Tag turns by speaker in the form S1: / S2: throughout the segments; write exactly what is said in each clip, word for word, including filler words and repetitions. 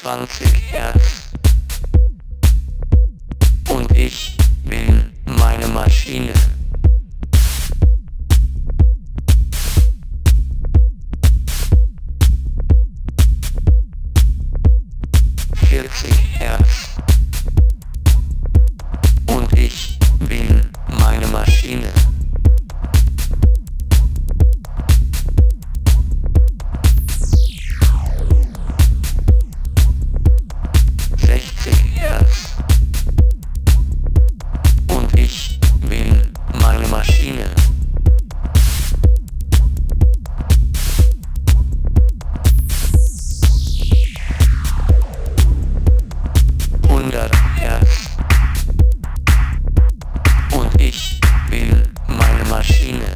S1: zwanzig Hertz. Und ich bin meine Maschine. vierzig Hertz. Und ich bin meine Maschine. sechzig Hertz. Und ich bin meine Maschine. hundert Hertz. Und ich bin meine Maschine.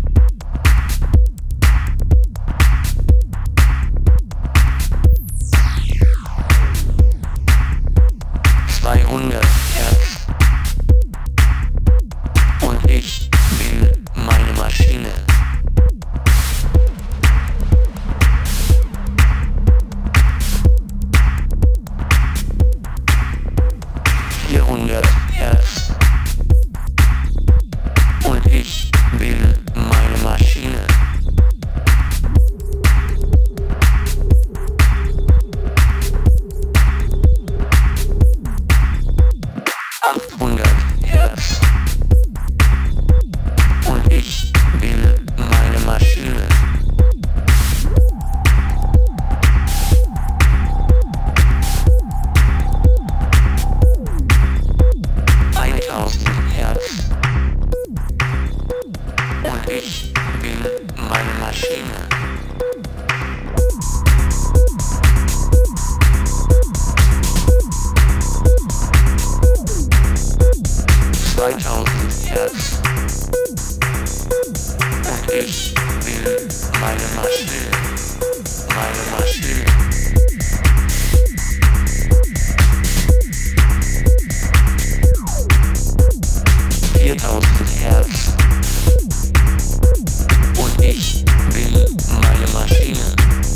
S1: zweihundert Hertz. Und ich bin meine Maschine. vierhundert Hertz. Und ich bin meine Maschine. achthundert Hertz. Und ich bin meine Maschine. eintausend Hertz. Und ich bin meine Maschine. zweitausend Hertz. Und ich bin meine Maschine. Meine Maschine. viertausend Hertz. Und ich bin meine Maschine.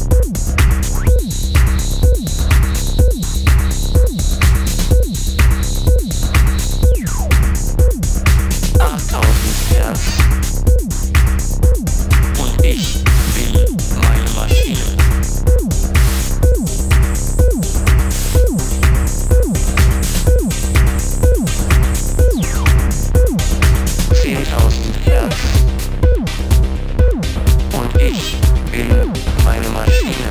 S1: achttausend Hertz. Und ich bin meine Maschine. zehntausend Hertz. Und ich bin meine Maschine.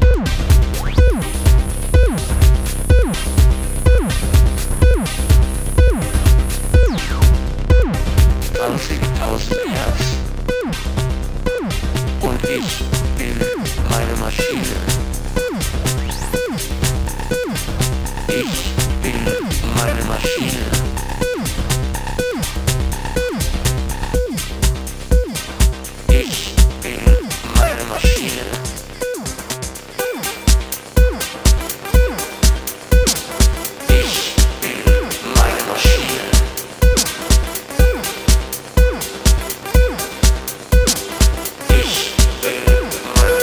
S1: zwanzigtausend Hertz. Und ich bin meine Maschine. Ich bin meine Maschine. Ich bin meine Maschine. Ich bin meine Maschine. Ich bin meine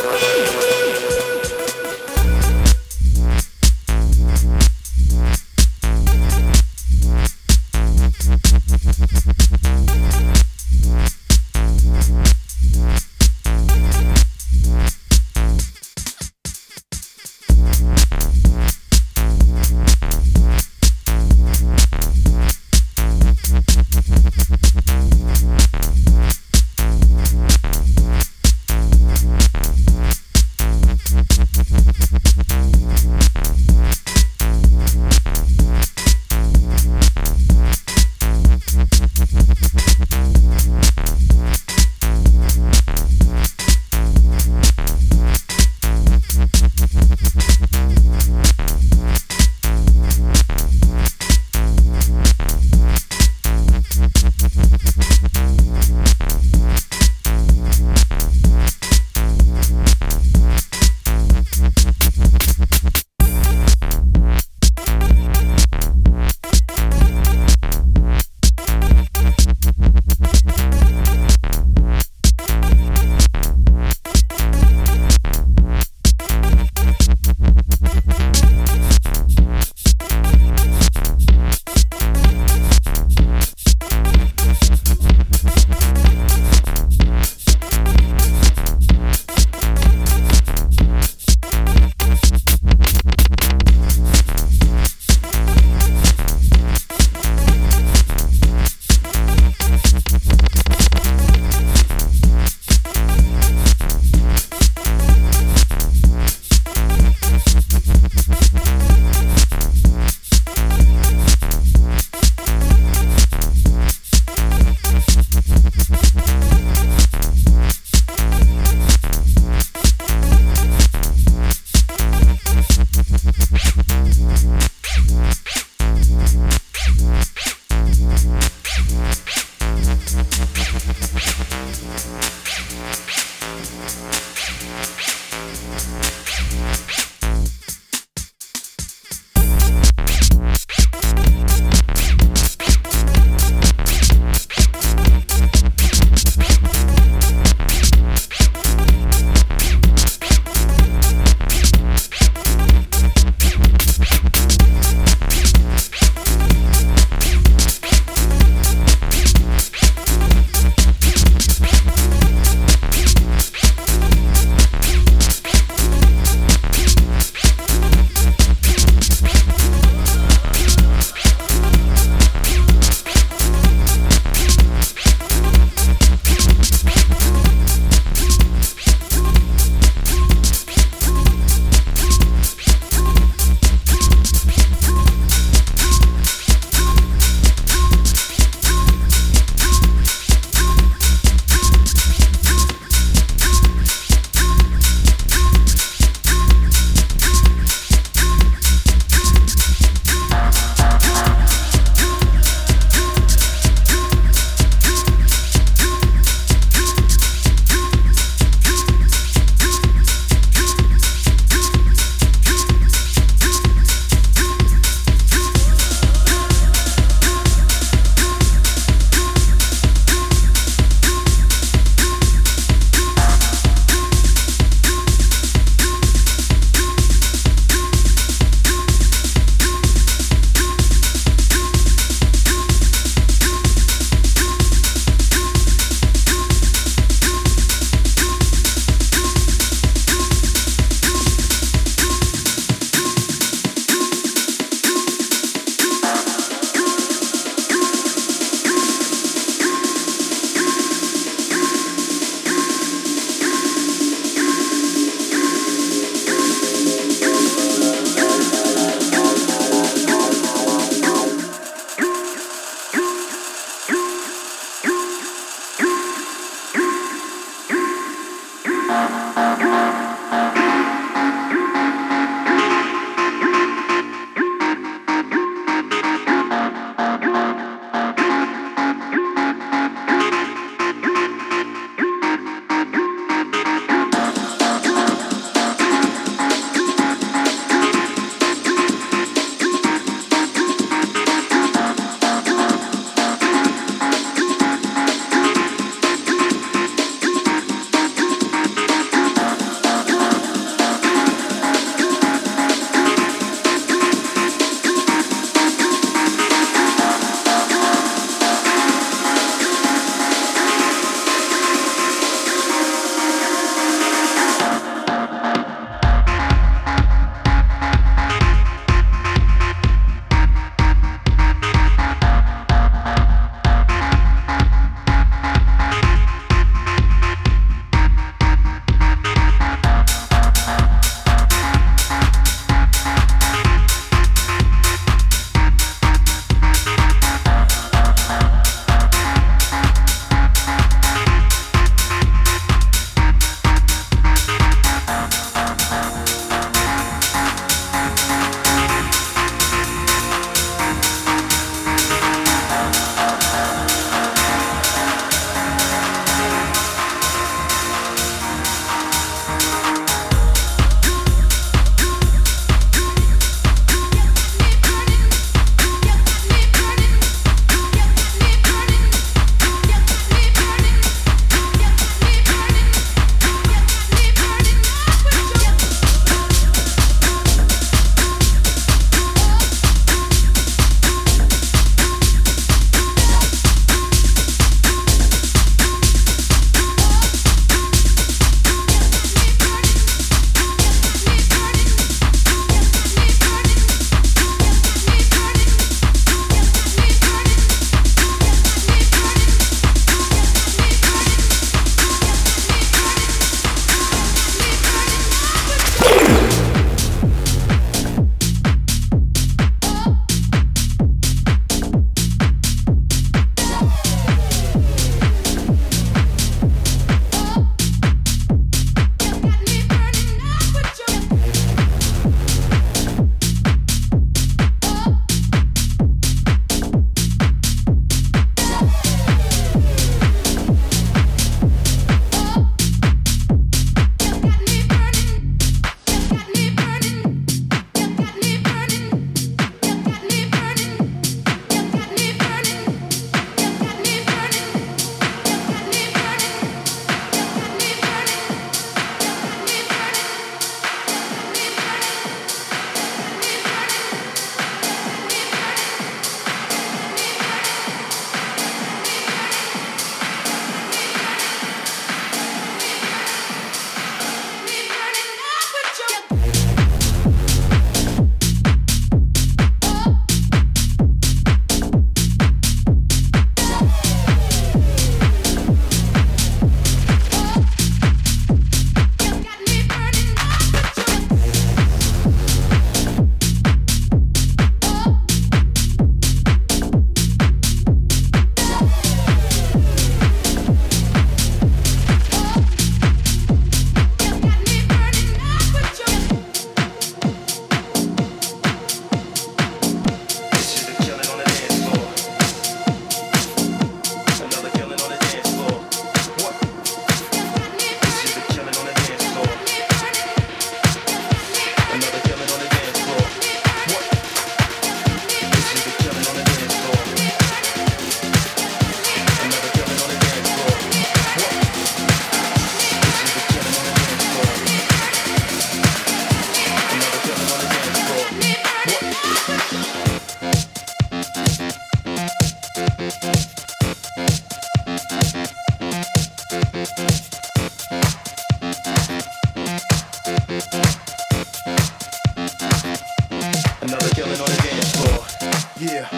S1: Maschine.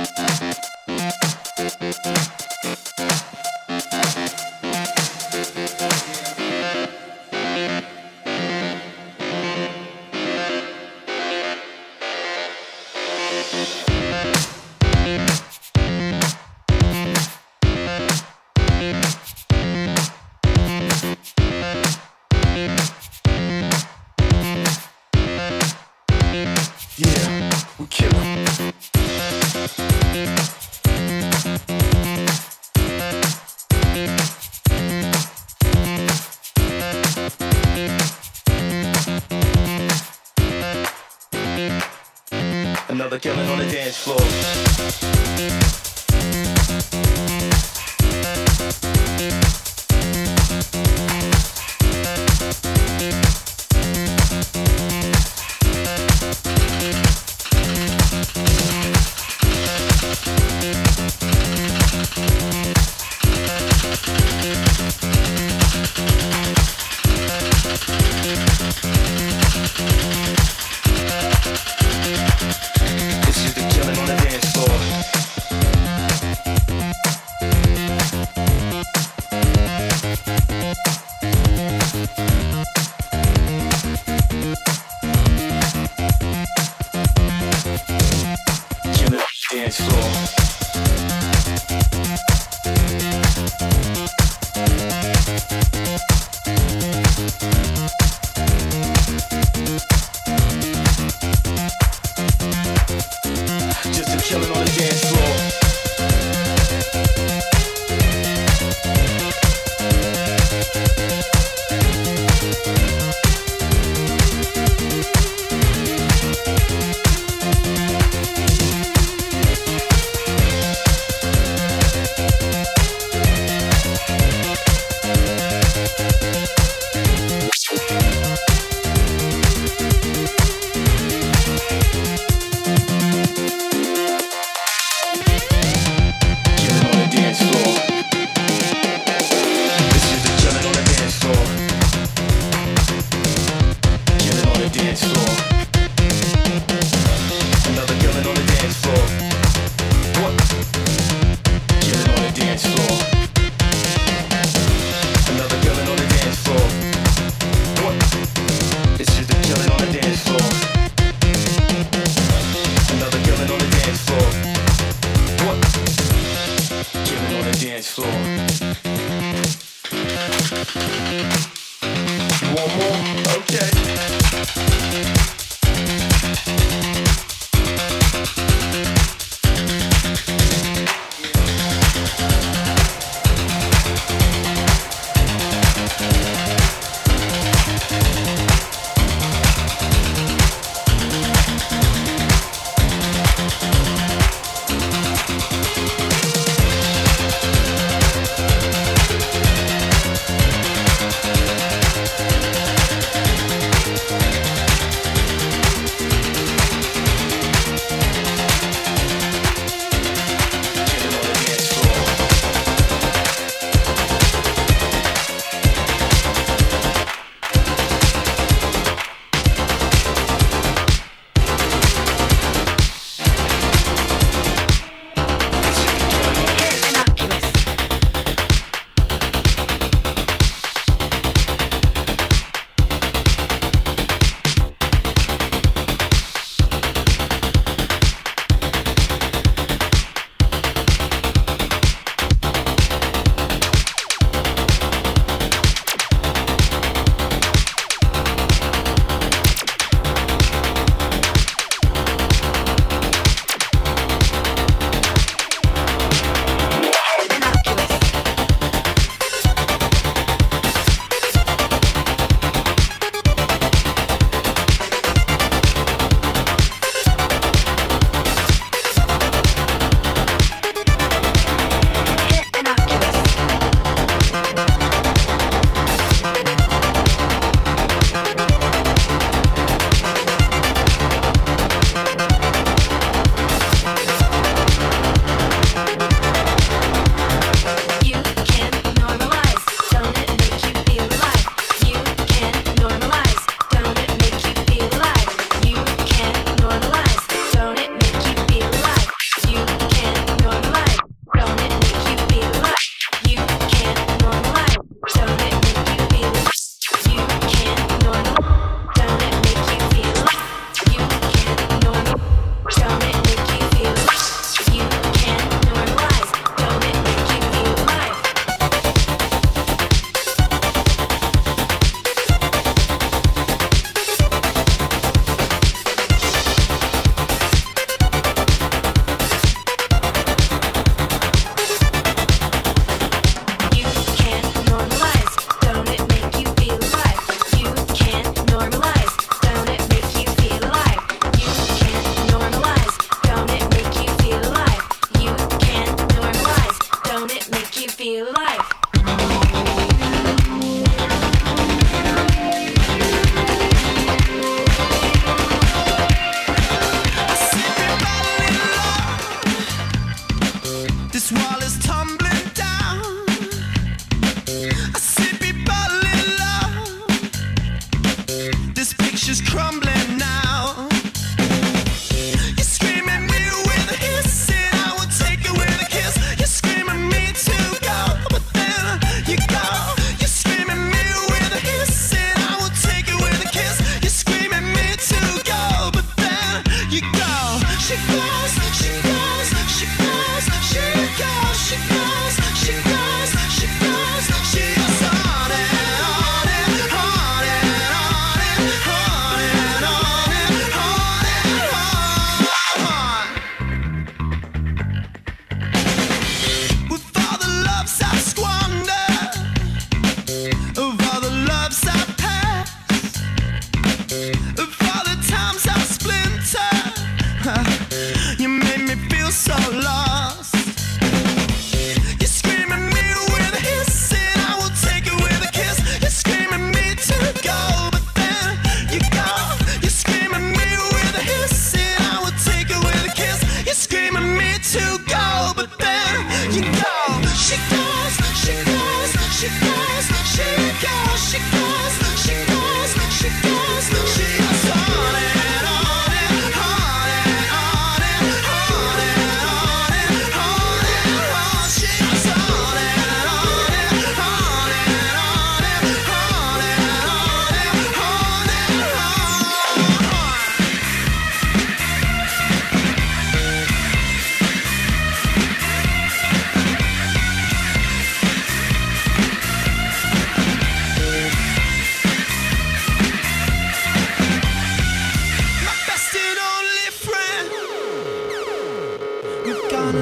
S2: Another killing on the dance floor. This is the killing on the dance floor. Killing on the dance floor. Just a killing on the dance floor.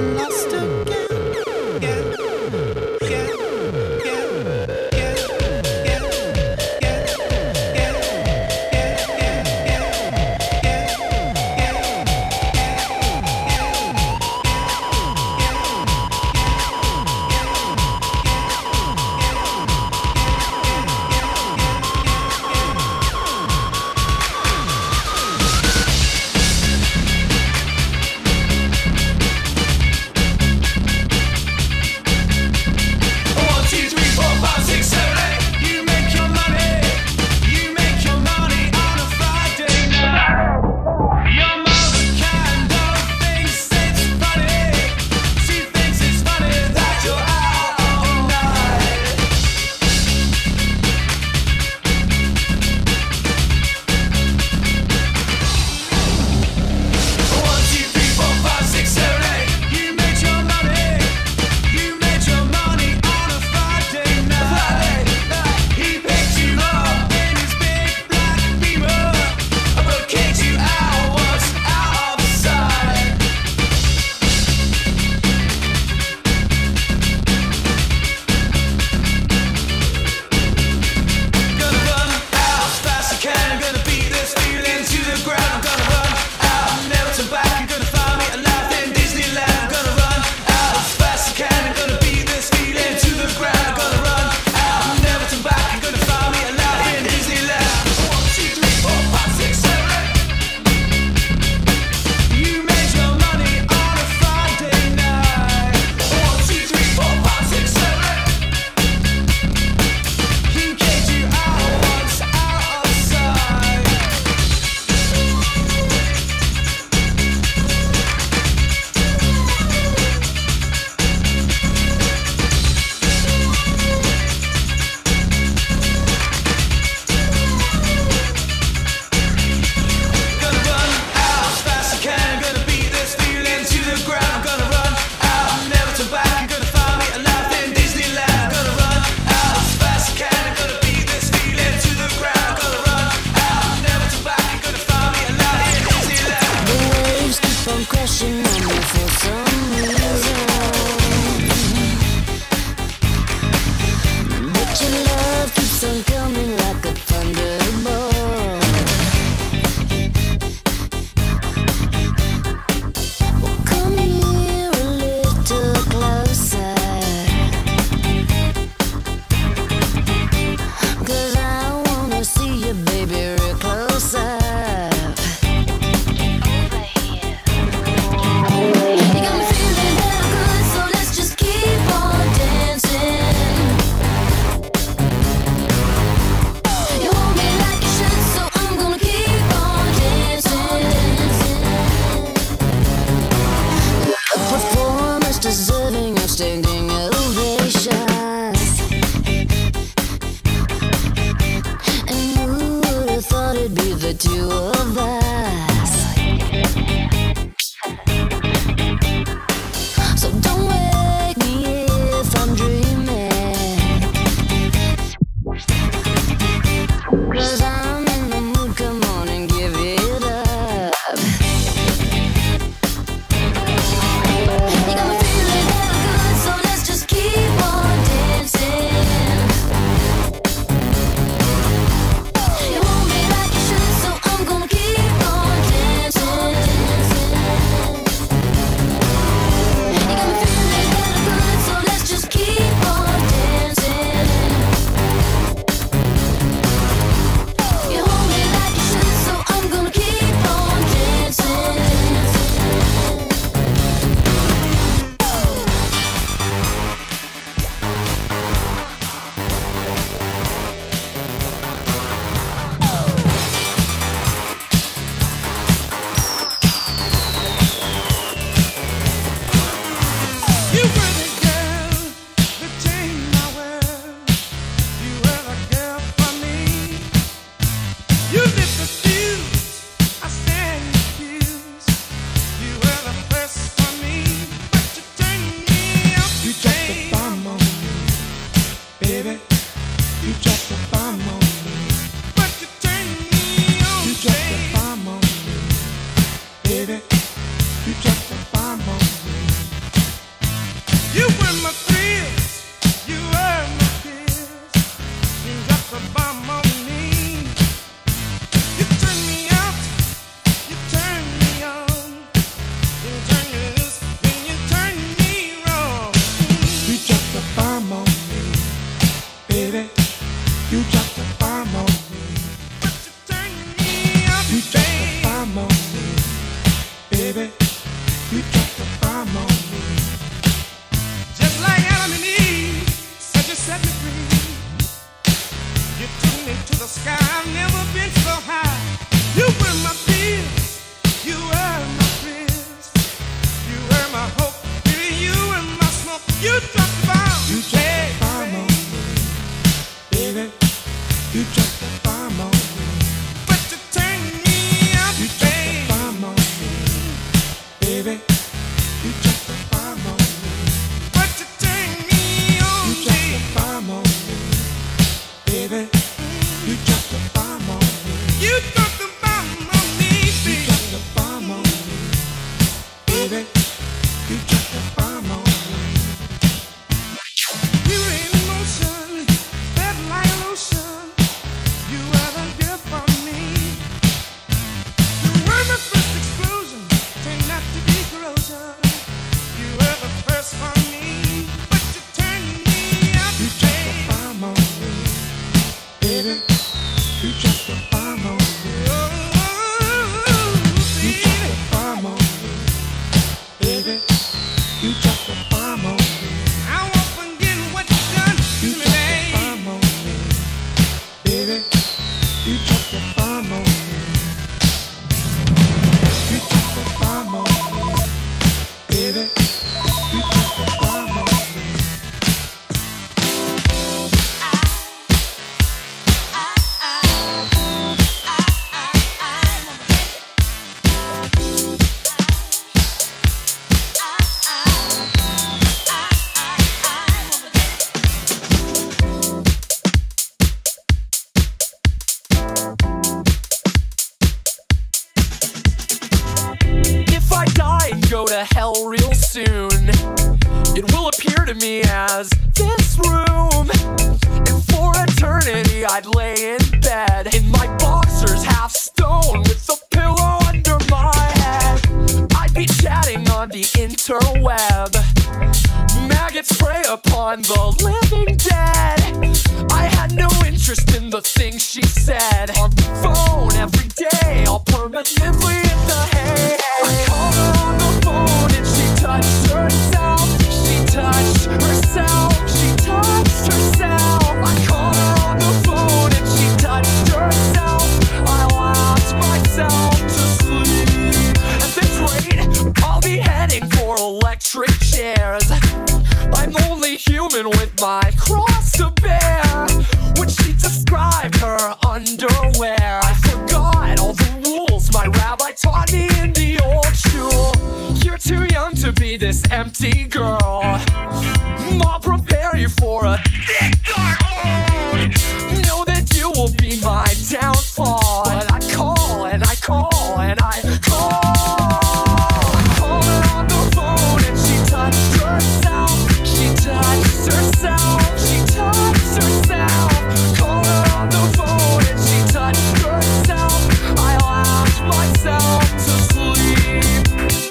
S3: Keep You drop the bomb on me. I won't forget what you done to me, babe. Bomb on me, baby. You drop the bomb on me. You drop the bomb on me, baby. You drop the bomb on me.
S4: Go to hell real soon. It will appear to me as this room, and for eternity I'd lay in bed in my boxers, half stone, with a pillow under my head. I'd be chatting on the interweb. Maggots prey upon the living dead. I had no interest in the things she said. On the phone every day, all permanently in the hay. I called her on the phone and she touched herself. She touched herself. She touched herself. I called her on the phone and she touched herself. I laughed myself to sleep. At this rate, I'll be heading for electric chairs. I'm only human with my cross to bear. When she described her underwear, I forgot all the rules my rabbi taught me in the old shul. You're too young to be this empty girl. I'll prepare you for a thick dark moon. Know that you will be my downfall. But I call and I call and I call. I called her on the phone and she touched herself. She touched herself. She touched herself. Called her on the phone and she touched herself. I laughed myself to sleep.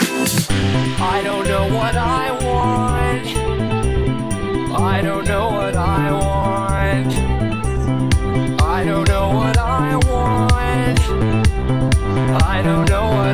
S4: I don't know what I want. I don't know what I want. I don't know what I want. I don't know what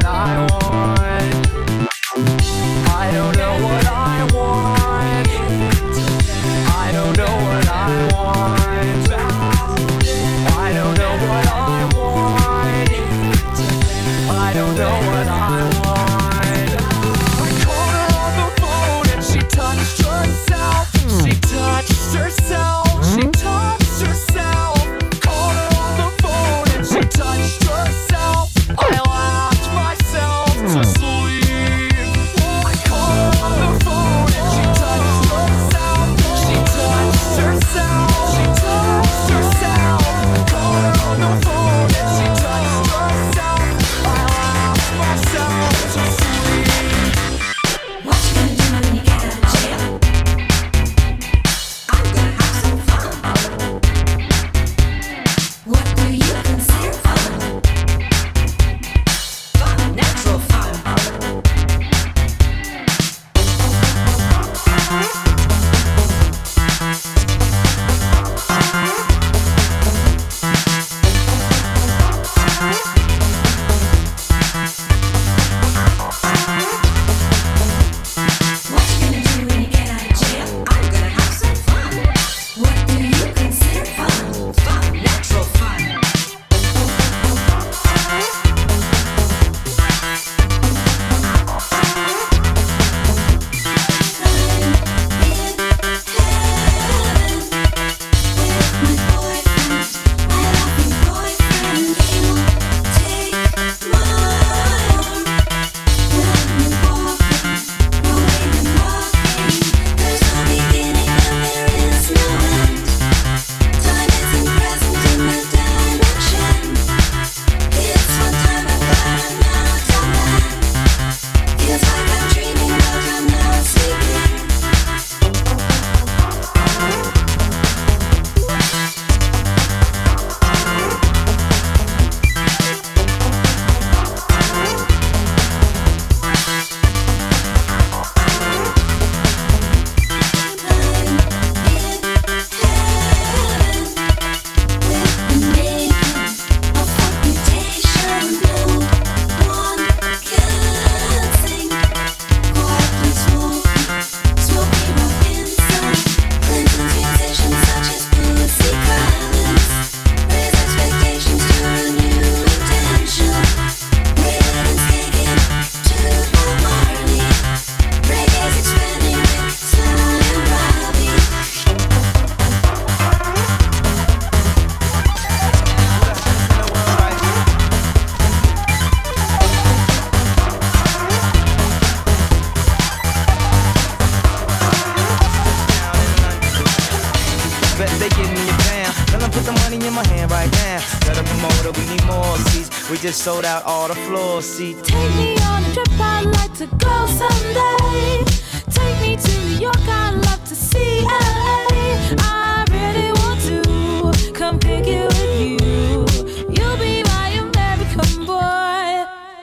S5: in my hand right now. Got a promoter, we need more seats. We just sold out all the floor seats.
S6: Take me on a trip, I'd like to go someday. Take me to New York, I'd love to see L A. I really want to come pick it with you. You'll be my American boy.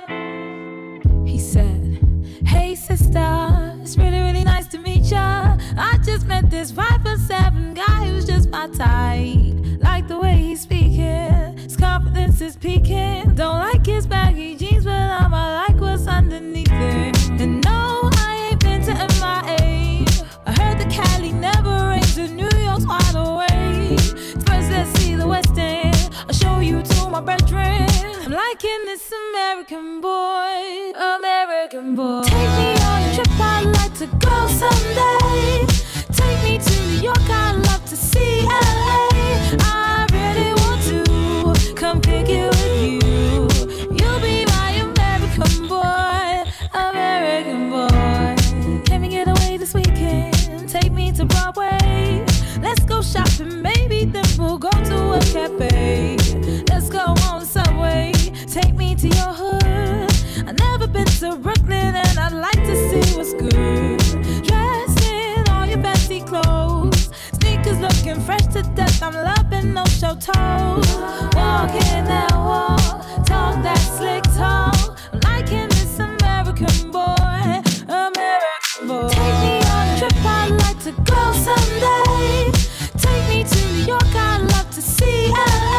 S6: He said, hey sister, it's really, really nice to meet ya. I just met this five foot seven guy who's just my type. Like the way he's speaking, his confidence is peaking. Don't like his baggy jeans, but I'ma like what's underneath it. And no, I ain't been to M I A. I heard the Cali never rains and New York's wide awake. First let's see the West End, I'll show you to my bedroom. I'm liking this American boy, American boy. Take me on a trip, I'd like to go someday. Take me to New York, I'd love to see L A. I really want to come kick it with you. You'll be my American boy, American boy. Can we get away this weekend? Take me to Broadway. Let's go shopping, maybe then we'll go to a cafe. Let's go on the subway, take me to your hood. I've never been to Brooklyn and I'd like to see what's good. Dressed in all your fancy clothes, sneakers looking fresh to death. I'm loving no show toes. Walking that walk, talk that slick talk. I'm liking this American boy, American boy. Take me on a trip, I'd like to go someday. Take me to New York, I'd love to see L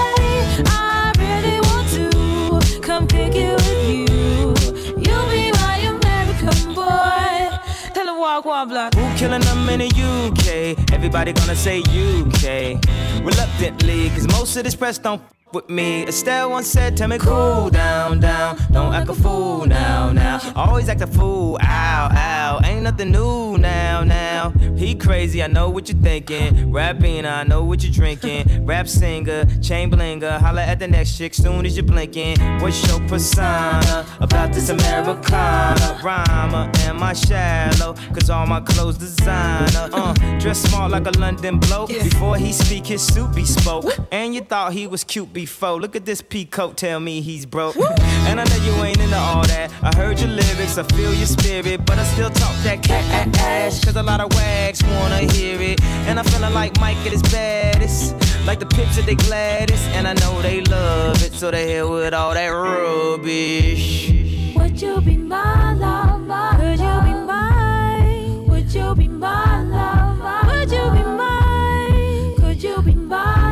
S6: A. I really want to come kick it with you. You'll be my American boy. Tell him walk one block.
S5: Who killing them in the U K? Everybody gonna say U K. Reluctantly, cause most of this press don't f with me. Estelle once said, tell me cool down, down. Don't act a fool now, now. Always act a fool, ow, ow. Ain't nothing new now, now. He crazy, I know what you're thinking. Rapping, I know what you're drinking. Rap singer, chain blinger. Holla at the next chick soon as you're blinking. What's your persona about this Americana? Rhymer, am I shallow? Cause all my clothes designer. Uh, dress smart like a London bloke. Before he speak, his suit be spoke. And you thought he was cute before. Look at this peacoat, tell me he's broke. And I know you ain't into all that. I heard your lyrics, I feel your spirit, but I still talk that cash. Cause a lot of wags wanna hear it. And I'm feeling like Mike at his baddest. Like the pips of the Gladys. And I know they love it, so they hell with all that rubbish.
S6: Would you be my lover? Could you be mine? Would you be my lover? Would you be mine? Could you be my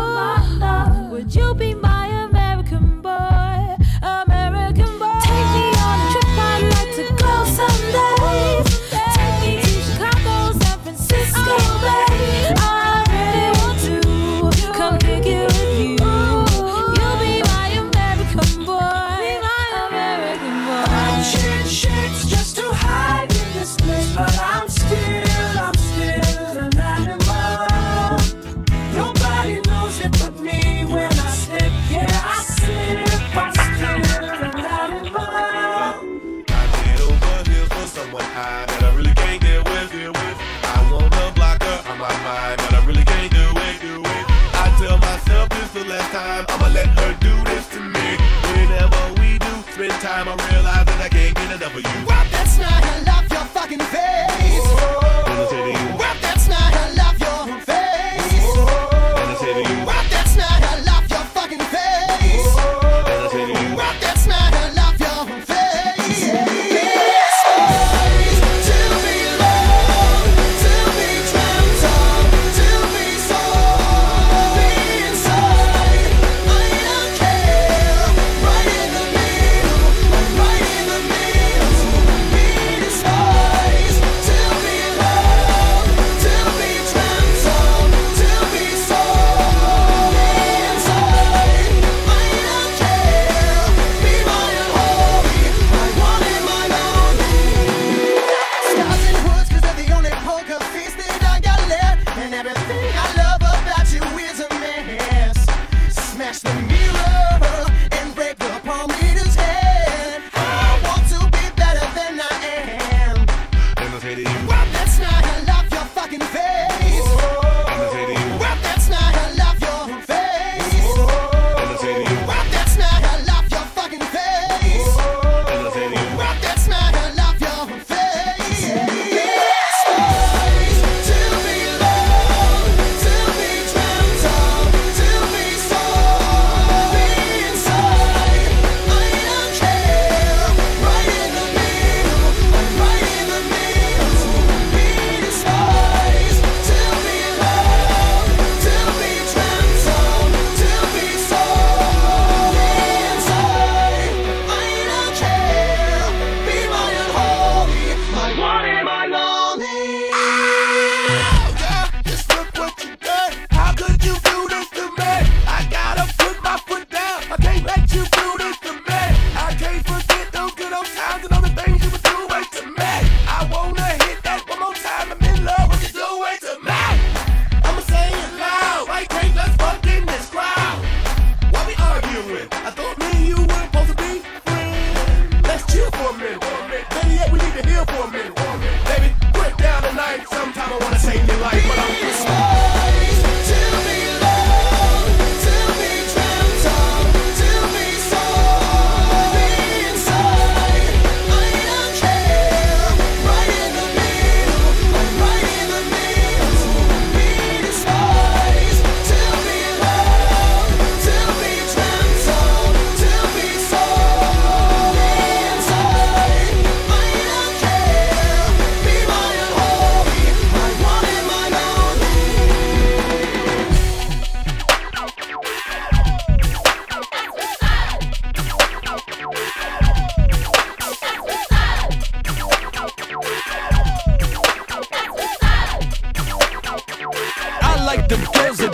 S6: lover? Would you be my American boy? American boy. Take me on a trip, I'd like to go someday. Take me to Chicago, San Francisco, Bay. I really want to come kick it with you. You'll be my American boy, my American boy.
S3: I'm sharing shirts just to hide in this place, but I'm still, I'm still an animal. Nobody knows it but me when I slip, yeah, I slip, I'm still an animal.
S2: I get over here for someone high that I really can't get with. I want to block her on my mind, but I really can't do it. I tell myself this the last time I'ma let her do this to me. Whenever we do spend time, I realize that I can't get enough of you.
S3: Rap that snide, I love your fucking face. Rap that snide, I love your face. Rap that snide, I love your fucking face. Rap that snide, I love your face. To be loved, to be dreamt of, to be sold, be inside. I don't care. Right in the middle, right in the middle.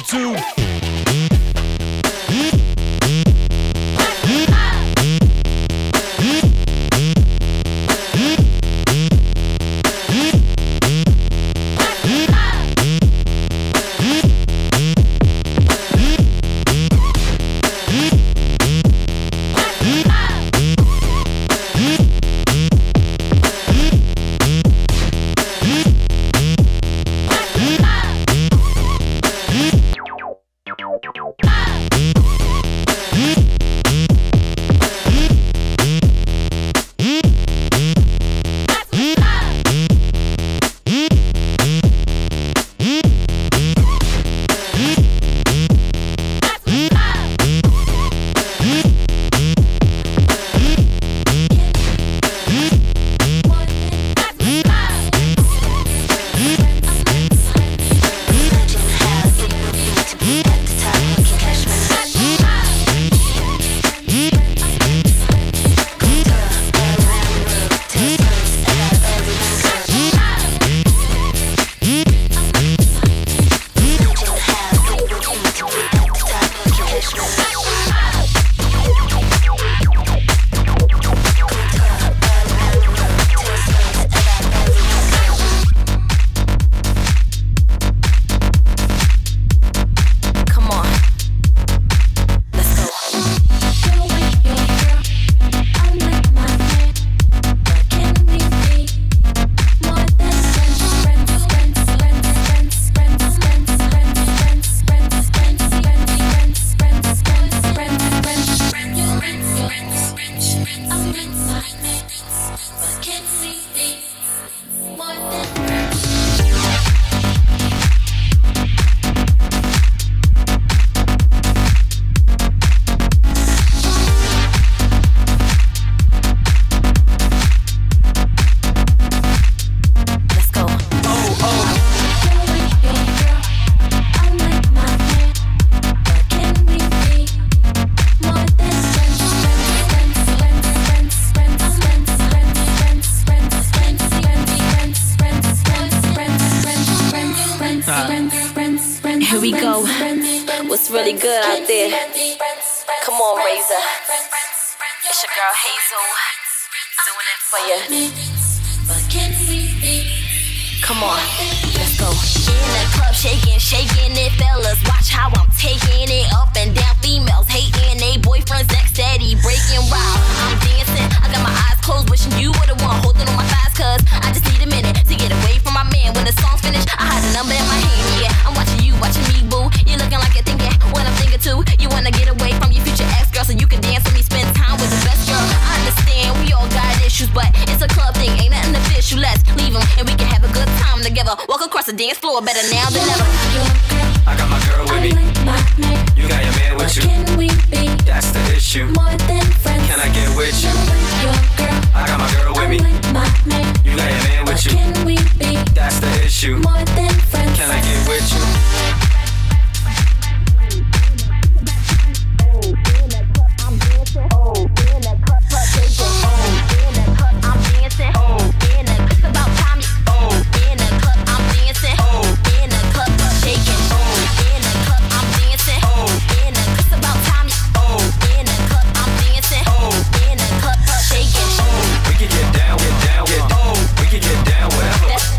S2: attitude.
S7: Here we go. What's really good out there? Come on, Razor. It's your girl Hazel. Doing it for you. Come on, let's go. In the club, shaking, shaking it, fellas. Watch how I'm taking it up and down. Females hating, they boyfriends ex steady breaking wild. I'm dancing, I got my eyes closed, wishing you were the one holding on my thighs, cause I just need a minute to get away from my man. When the song's finished, I had a number in my hand. Yeah, I'm watching you, watching me, boo. You're looking like you're thinking what I'm thinking too. You wanna get away from your future ex girl so you can dance with me, spend time with the best girl. I understand we all got issues, but it's a club thing, ain't nothing official. Let's leave them and we can have a good time together. Walk across the dance floor, better now than ever.
S1: I got my girl with me. You got your man with you. That's the issue. Can I get with you? I got my girl with me. You got your man with you. That's the issue. Can I get with you?
S7: Let's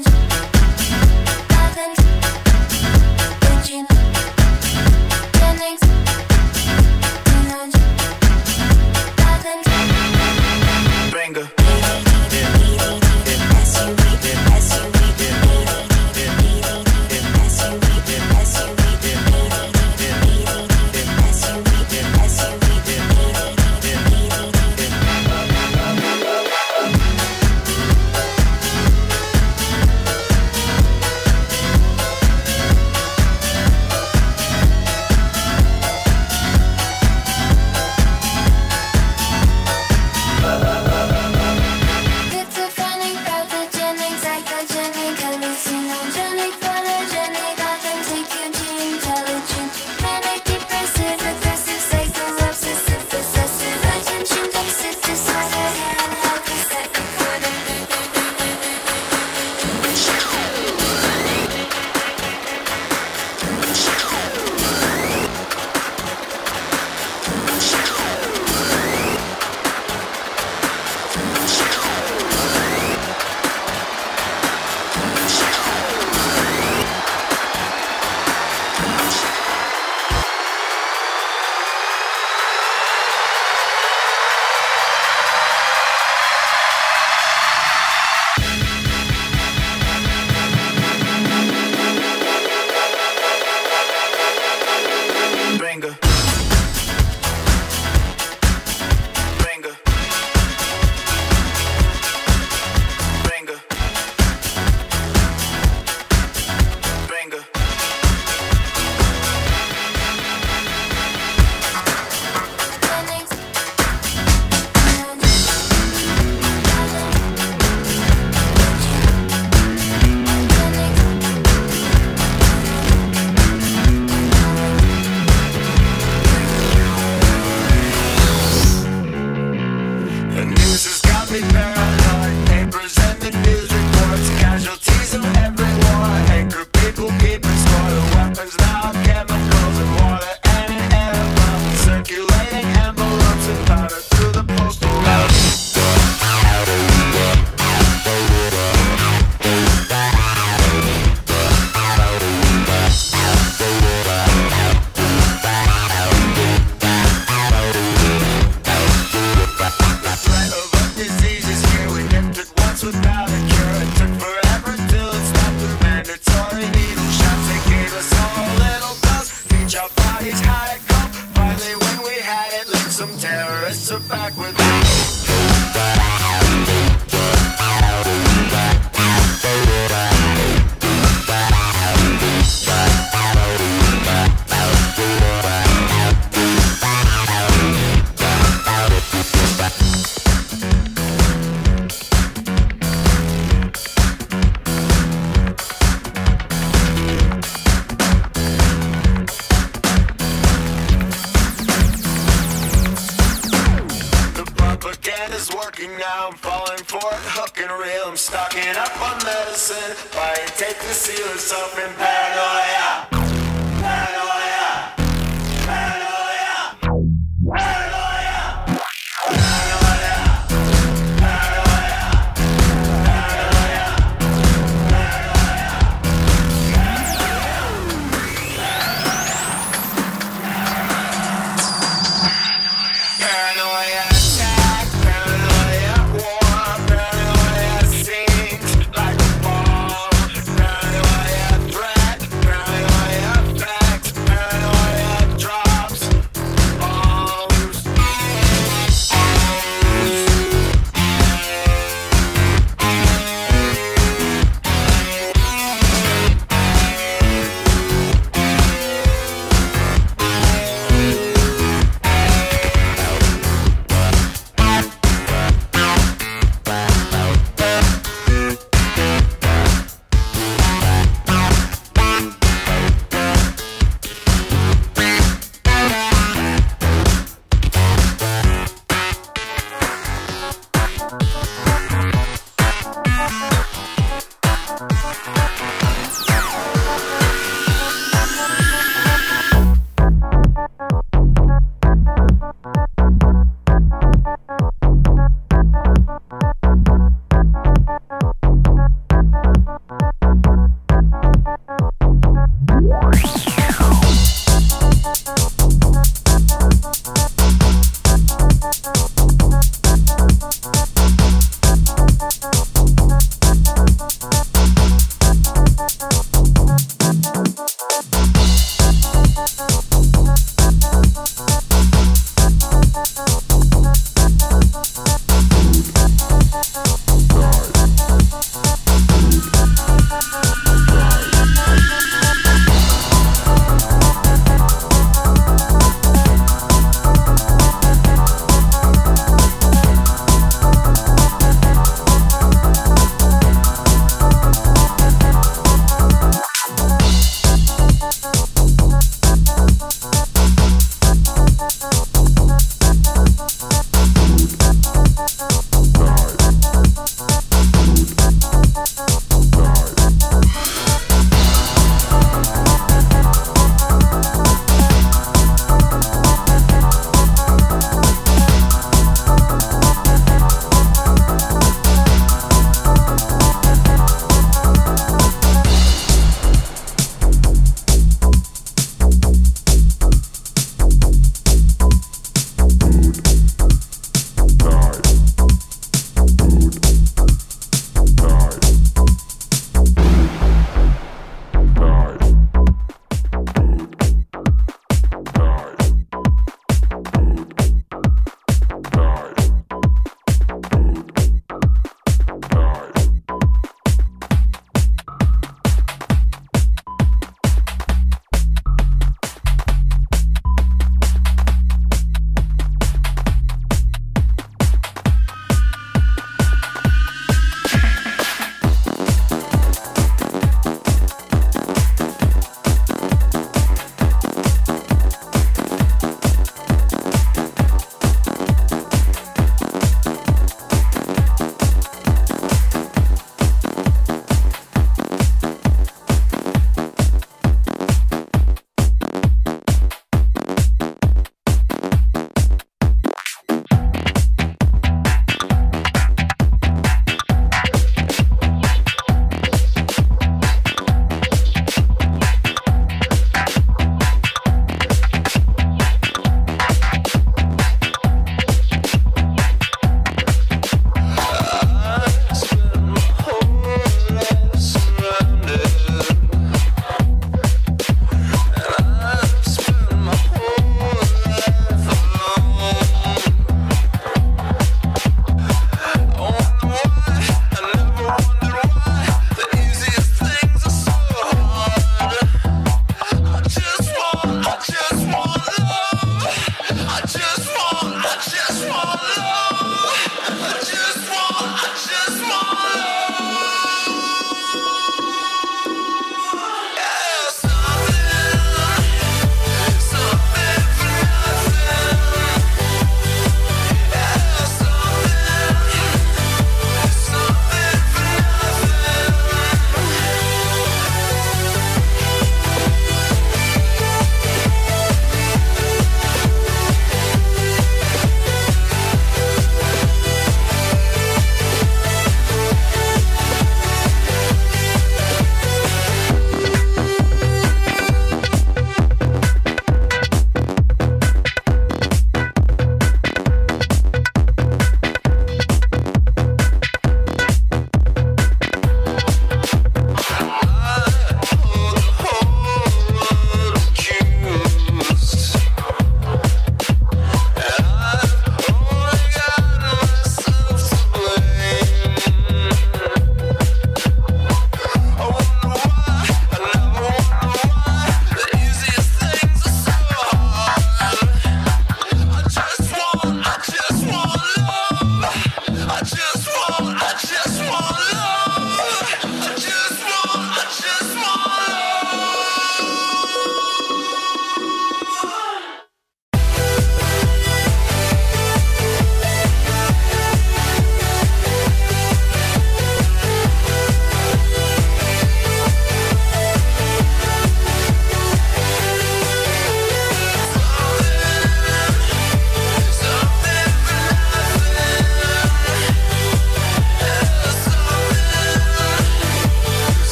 S3: Paranoia, threat, paranoia.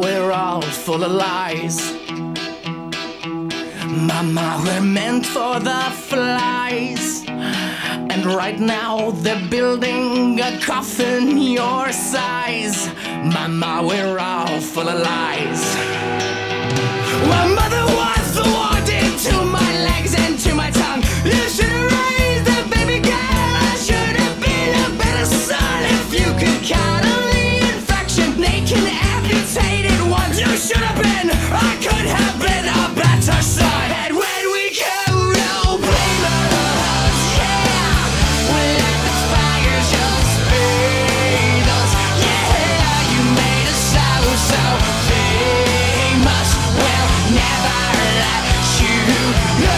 S8: we're all full of lies. Mama, we're meant for the flies. And right now they're building a coffin your size. Mama, we're all full of lies. Well, mother was the one into my legs and to my tongue. You should have raised a baby girl. I should have been a better son. If you could count on the infection, they can amputate it once. You should have been, I could have been a better son. And when we go to blame us, yeah, we let the fires just feed us. Yeah, you made us so, so famous. We'll never let you go.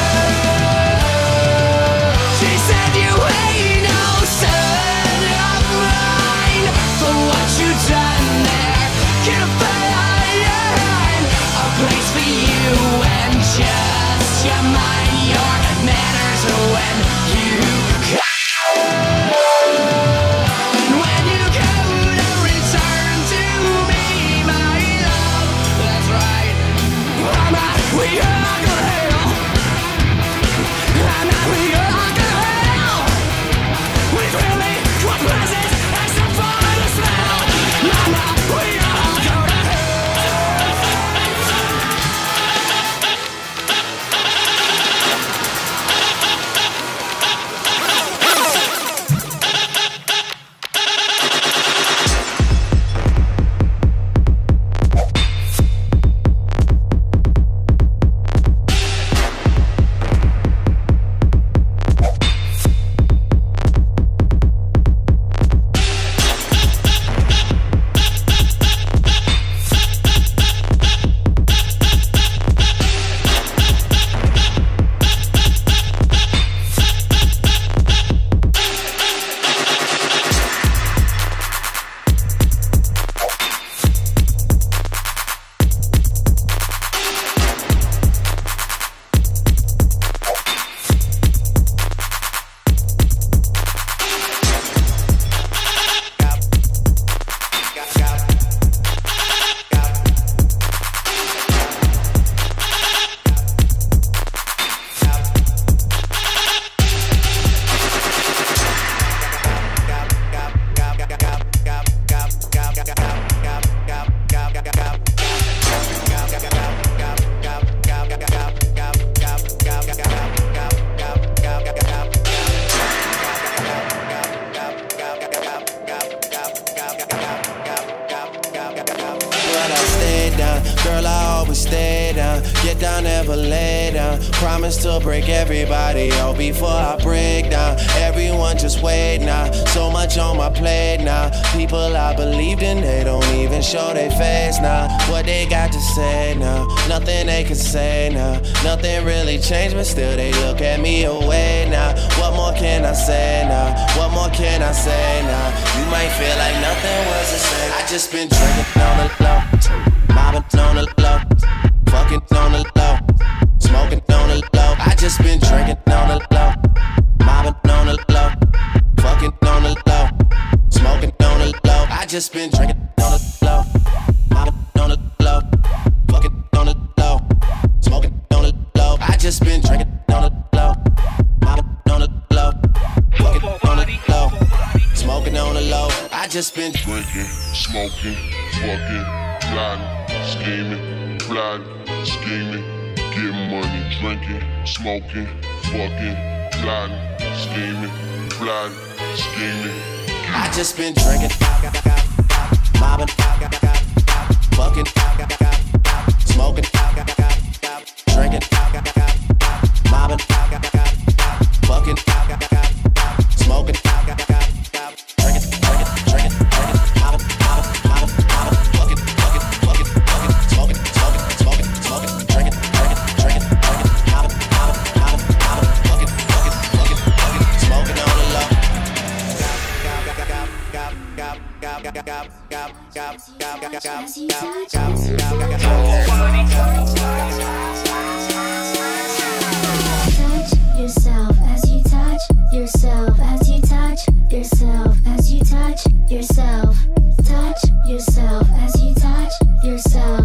S8: She said you ain't no son of mine. For what you done there, can't find a place for you and just your mind, your manners when you come. When you go to return to me, my love, that's right. I'm not, we are not gonna hell. I'm not, we are not gonna hell. We thrill me, what presents, except for the smell. I'm not, we are not gonna hell.
S9: But I stay down, girl, I always stay down. Get down, never lay down. Promise to break everybody out before I break down. Everyone just wait now, so much on my plate now. People I believed in, they don't even show their face now. What they got to say now, nothing they can say now. Nothing really changed, but still they look at me away now. What more can I say now? What more can I say now? You might feel like nothing was the same. I just been drinking on the low, mobbing on the low, fucking on the low, smoking on the low. I just been drinking on the low, mobbing on the low, fucking on the low, smoking on the low. I just been drinking on the low, mobbing on the low, fucking on the low, smoking on the low. I just been drinking on the low, mobbing on the low, fucking on the low, smoking on the low. I just been
S10: drinking, smoking, fucking, plotting, scheming, plotting, scheming, getting money, drinking, smoking, fucking, plotting, scheming, plotting, scheming.
S9: I just been drinking, mobbing, fucking, smoking, drinking, mobbing, fucking, smoking, drinking, drinking, drinking, drinking, mobbing, mobbing, mobbing, mobbing, fucking, fucking, fucking, fucking, smoking, smoking, smoking, smoking, drinking, drinking, drinking, drinking, mobbing, mobbing, mobbing, mobbing, fucking, fucking, fucking, fucking, smoking on the low.
S6: Yourself as you touch yourself, as you touch yourself, as you touch yourself, touch yourself as you touch yourself.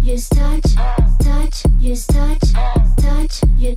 S11: use touch, touch, use touch, touch, use.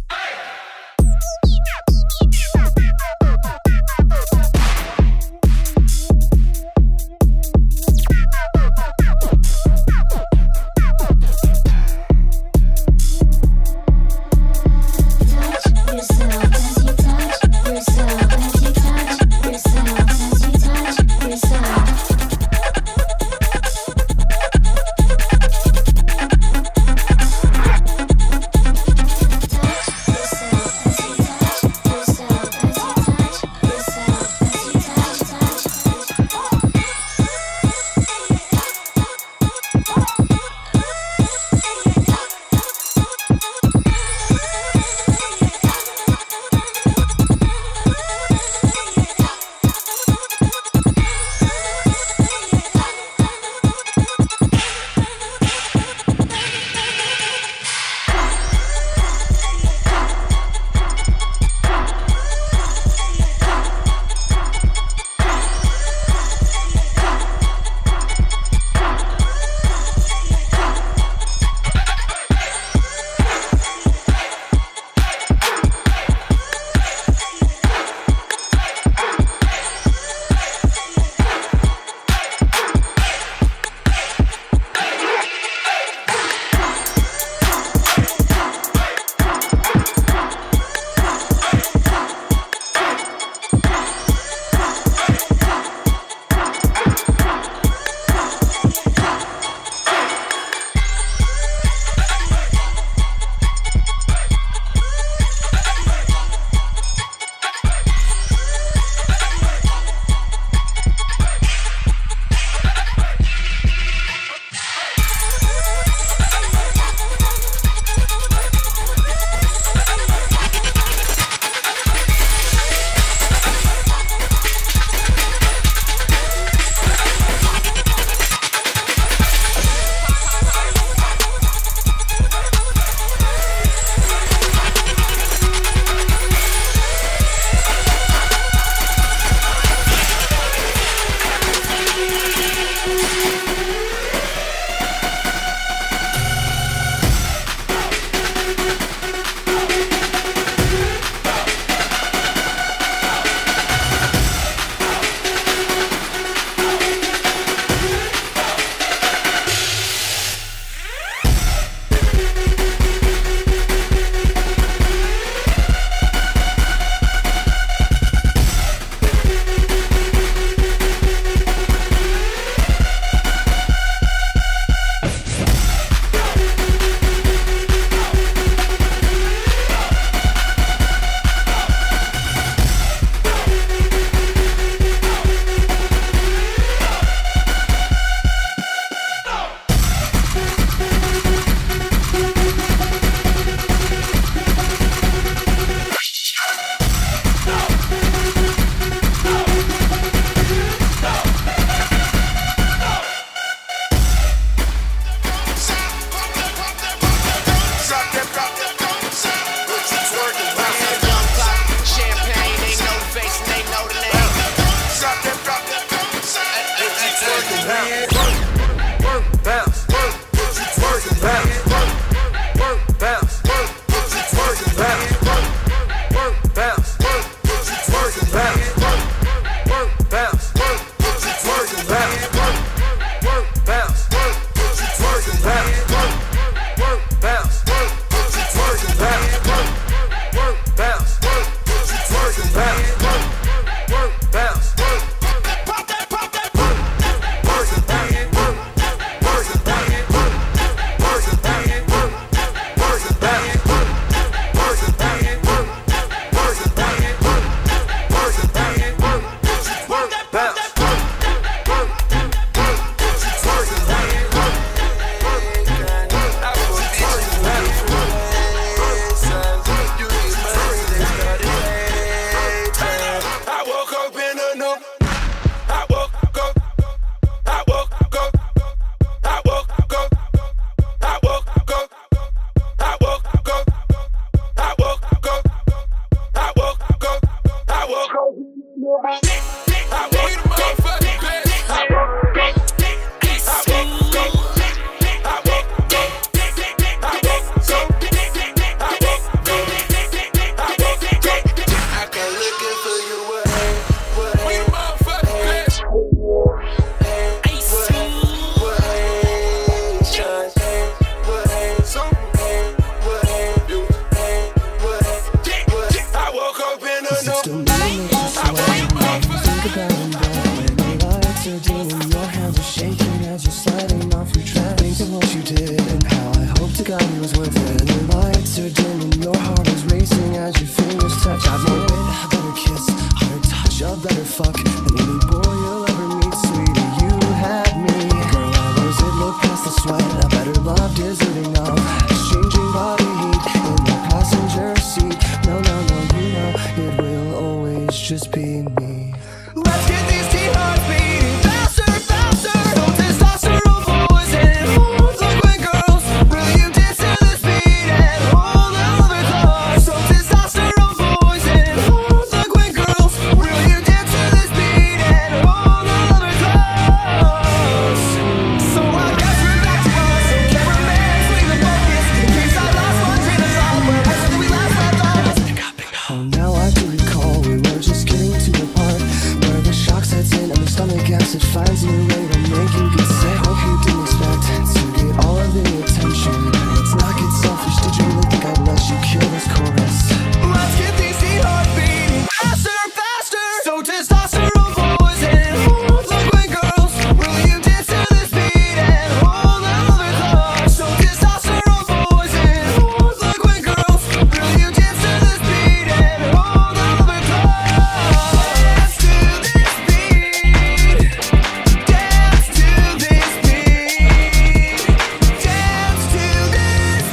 S12: what you did and how I hope to God it was worth it. The lights are dim and your heart is racing as your fingers touch. I've more wit, a better kiss, harder touch, a better fuck than any boy you'll ever meet, sweetie. You had me, girl. I was it. Look past the sweat. A better love deserving of exchanging body heat in the passenger seat. No, no, no, you know it will always just be me. Let's get these teen hearts beating faster, faster. No testosterone boys and fools like when girls really you dance to this beat and hold all their thoughts. So testosterone boys and fools like when girls really you dance to this beat and hold all their thoughts. So I guess we're back to us. So cameraman, swing the focus in case I lost my train of thought. Where was it we last left off? Oh, now I do recall we were just getting to the part where the shock sets in and the stomach acid finds a new way to make you get sick. Hope you didn't expect to get all of the attention. Let's not get selfish. Did you really think I'd let you kill this chorus? Let's get these teen hearts beating faster, faster. So testosterone boys and fools like when girls really you dance to this beat and hold all their thoughts. So testosterone boys and fools like when girls really you dance to this beat and hold all their thoughts. Dance to this beat. Dance to this beat. Dance to this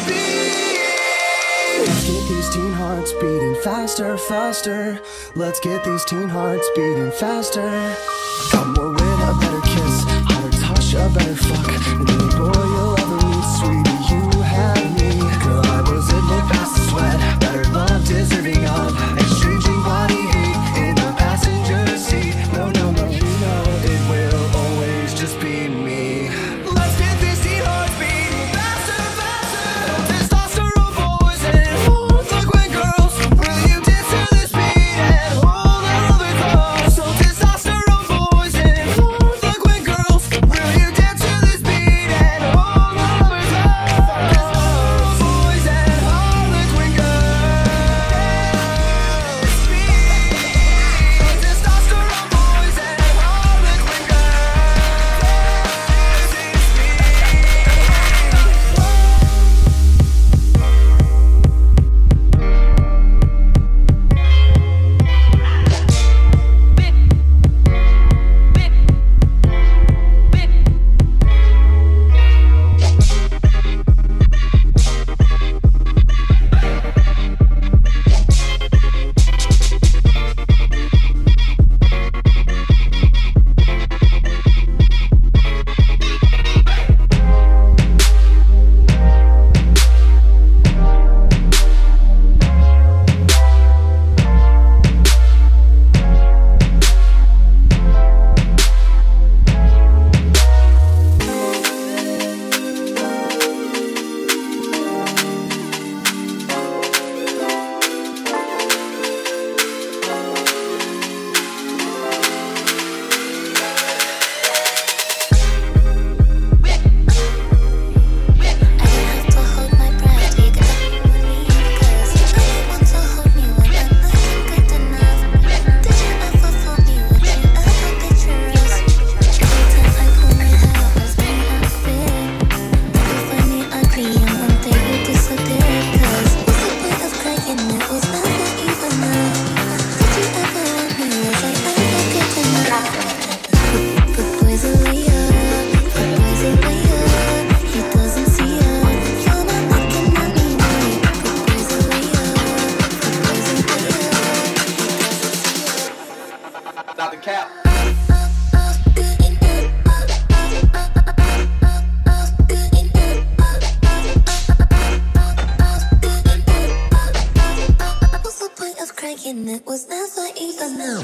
S12: beat. Let's get these teen hearts beating faster, faster. Let's get these teen hearts beating faster. Got more wit, a better kiss, harder touch, a better fuck than any boy you'll ever meet, sweetie. You had me, girl. I was it. Look past the sweat. Better love deserving of exchanging body heat in the passenger seat. No, no, no, you know it will always just be me. Let's get these teen hearts beating faster, faster. No testosterone boys and fools like when girls really you dance to this beat and hold all their thoughts. So testosterone boys and fools like when girls really you dance to this beat and hold all their thoughts. Boys and Harlequin girls. Testosterone boys and Harlequin
S11: and it was never even known.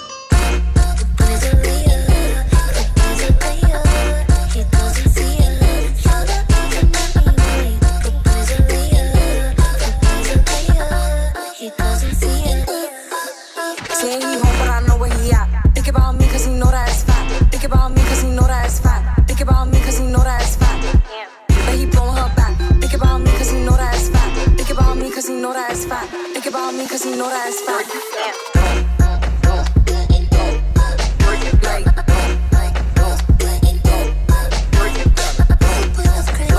S13: Saying he home, but I know where he at. Think about me cause he know that it's fat. Think about me cause he know that it's fat. Think about me cause he know that it's fat. But he blowing her back. Think about me cause he know that it's fat. Think about me cause he know that it's fat. Think about me cause he know that it's fat. Like,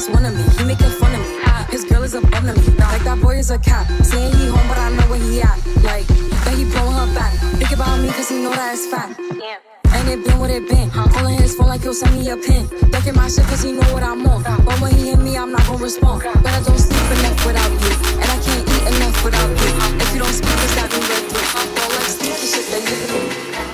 S13: just wanted me. He making fun of me. His girl is above me. Like that boy is a cat. Saying he home, but I know where he at. Like, that he blowing her back. Think about me, cause he know that it's fat. And it been what it been. Calling his phone like he'll send me a pin. Ducking my shit cause he know what I'm on. But when he hit me, I'm not gonna respond. But I don't sleep enough without you. And I can't eat enough without you. If you don't speak, it's that me right through. Don't like sneaky shit that you do.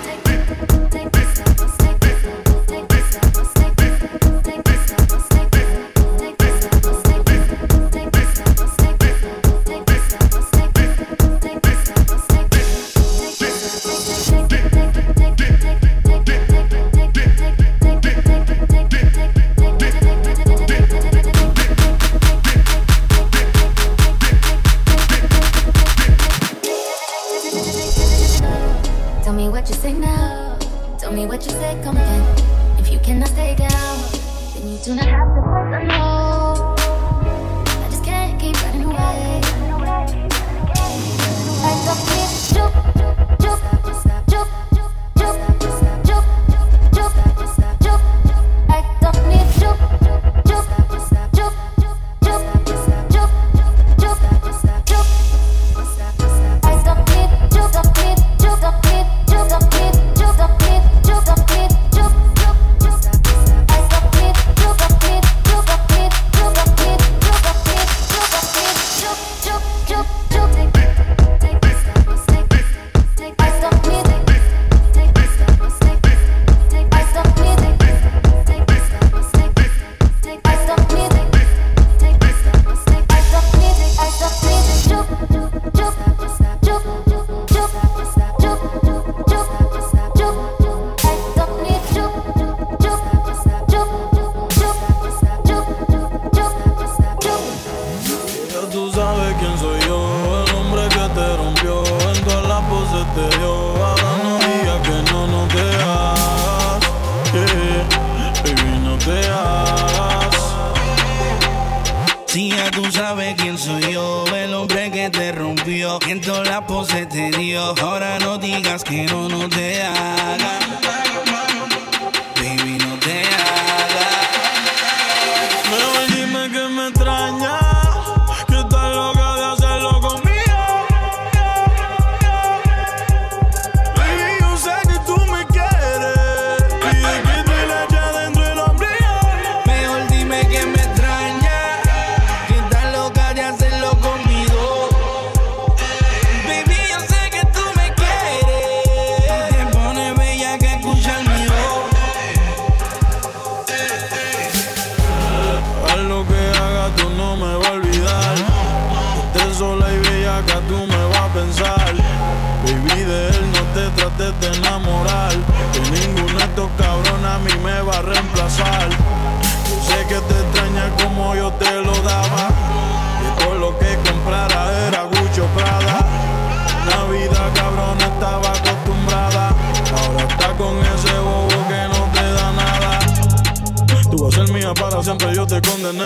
S14: Para siempre yo te condené.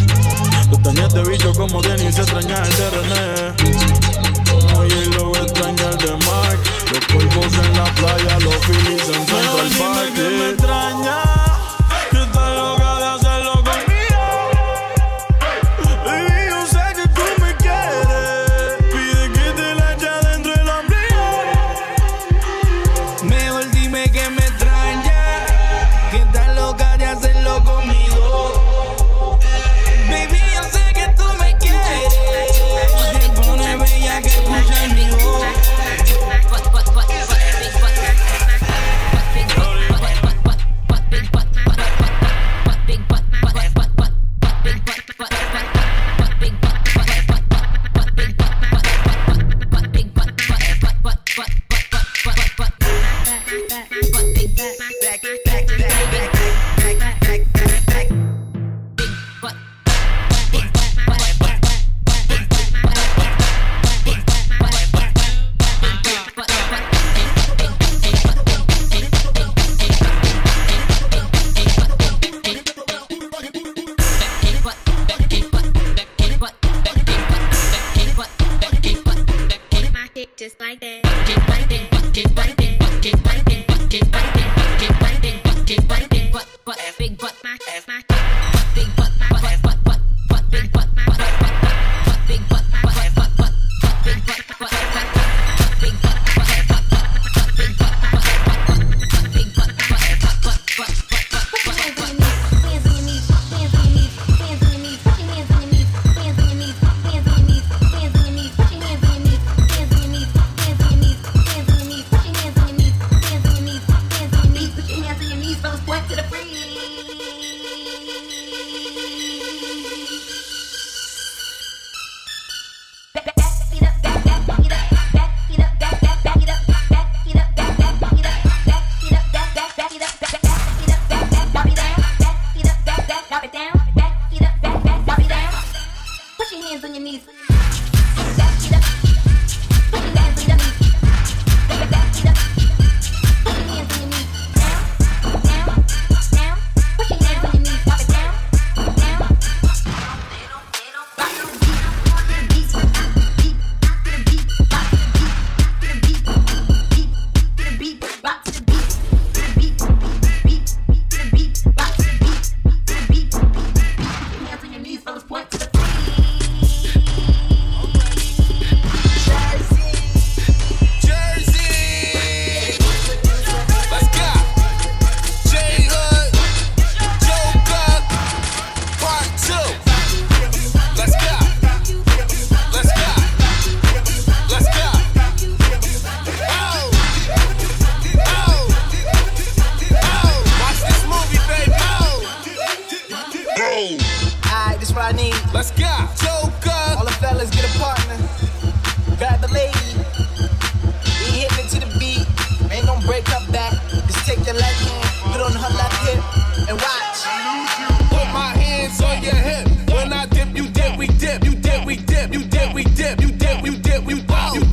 S14: Tú extrañas este bicho como Denis extraña el de René. Oye, lo extraña el de Mike. Los polvos en la playa, los Phillies en Central Park. Que me extraña, que estás loca de hacerlo conmigo. Baby, yo sé que tú me quieres. Pide que te la eche dentro del ombligo.
S8: Mejor dime que me extraña, que estás loca de hacerlo conmigo.
S15: Just like that, just like that, just like that, just like that, just like that, just like that, just like that, butt, butt, big butt, my ass, my big butt, my butt, butt.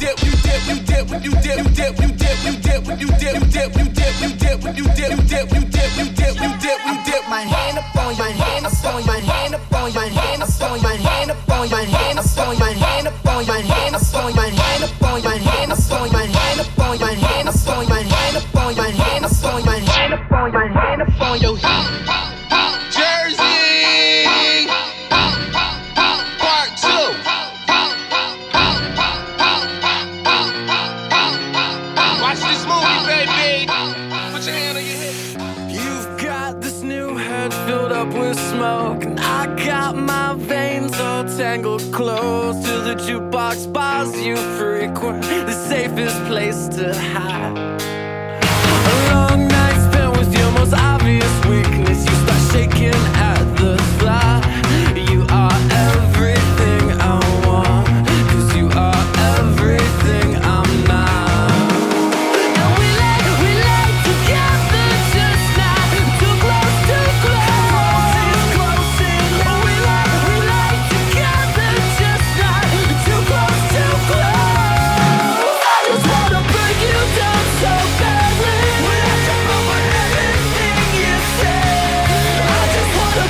S3: dip, you dip, you dip, you dip, you dip, you dip, you dip, you dip, you dip, you dip, you dip, you dip, you dip, you dip, you dip, you dip, you dip. My hand up on my hand up on my hand up on my hand up on my hand up on my hand up on my hand up on my hand up on my hand up on my hand up on my hand up on my hand up on my hand up on my hand up on my hand up on my hand up on your hip.
S16: Jersey Part two. Watch this movie, baby. Put your hand on your hip.
S4: You've got this new head filled up with smoke, and I got my veins all tangled close to the jukebox bars you frequent, the safest place to hide. A long night spent with your most obvious weakness. You start shaking at the thought. You are everything I want, 'cause you are everything I'm not. And we lay, we lay together just now. Too close, too close. Close, close enough. We lay, we lay together just now. Too close, too close. I just wanna break you down so badly. When I jump over everything you say, I just wanna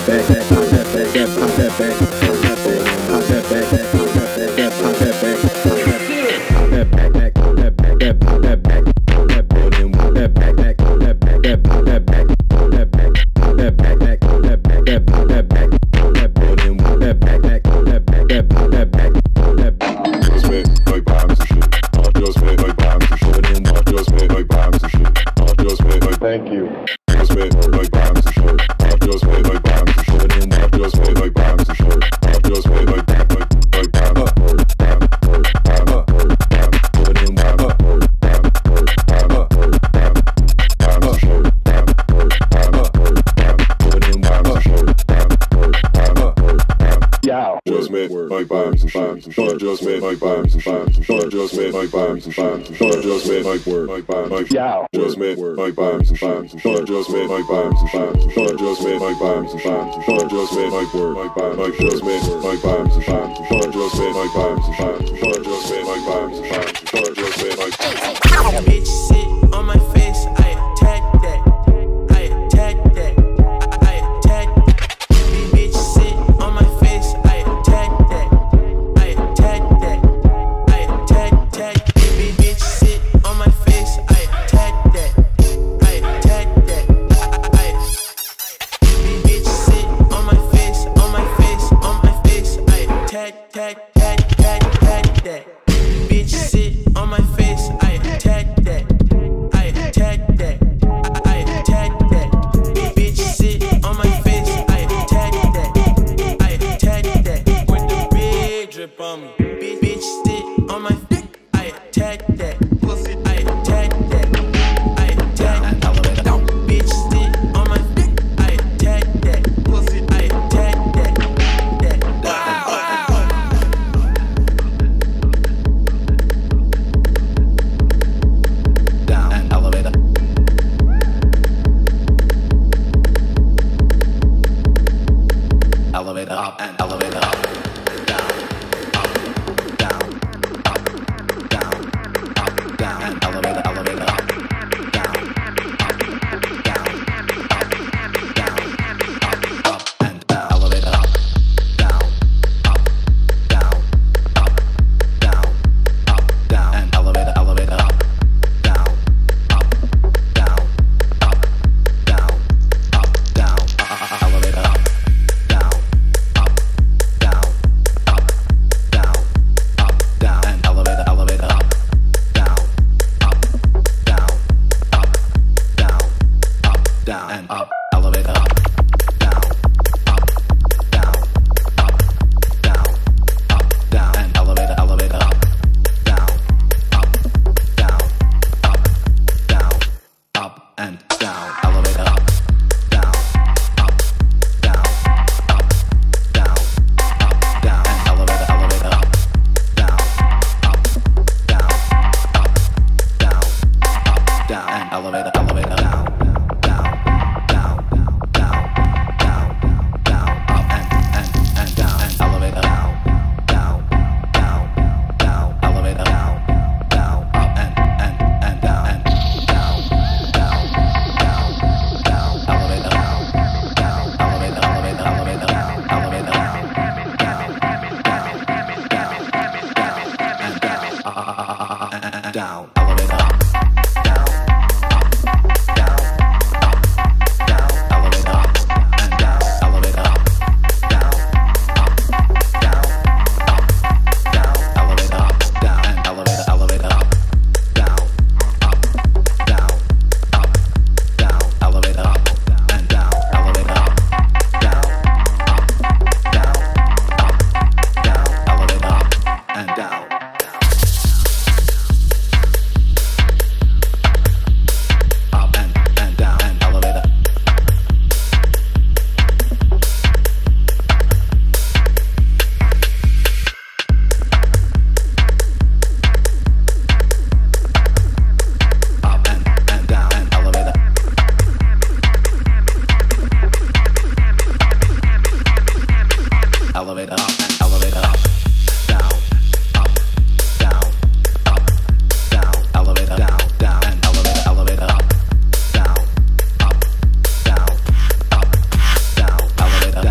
S17: down,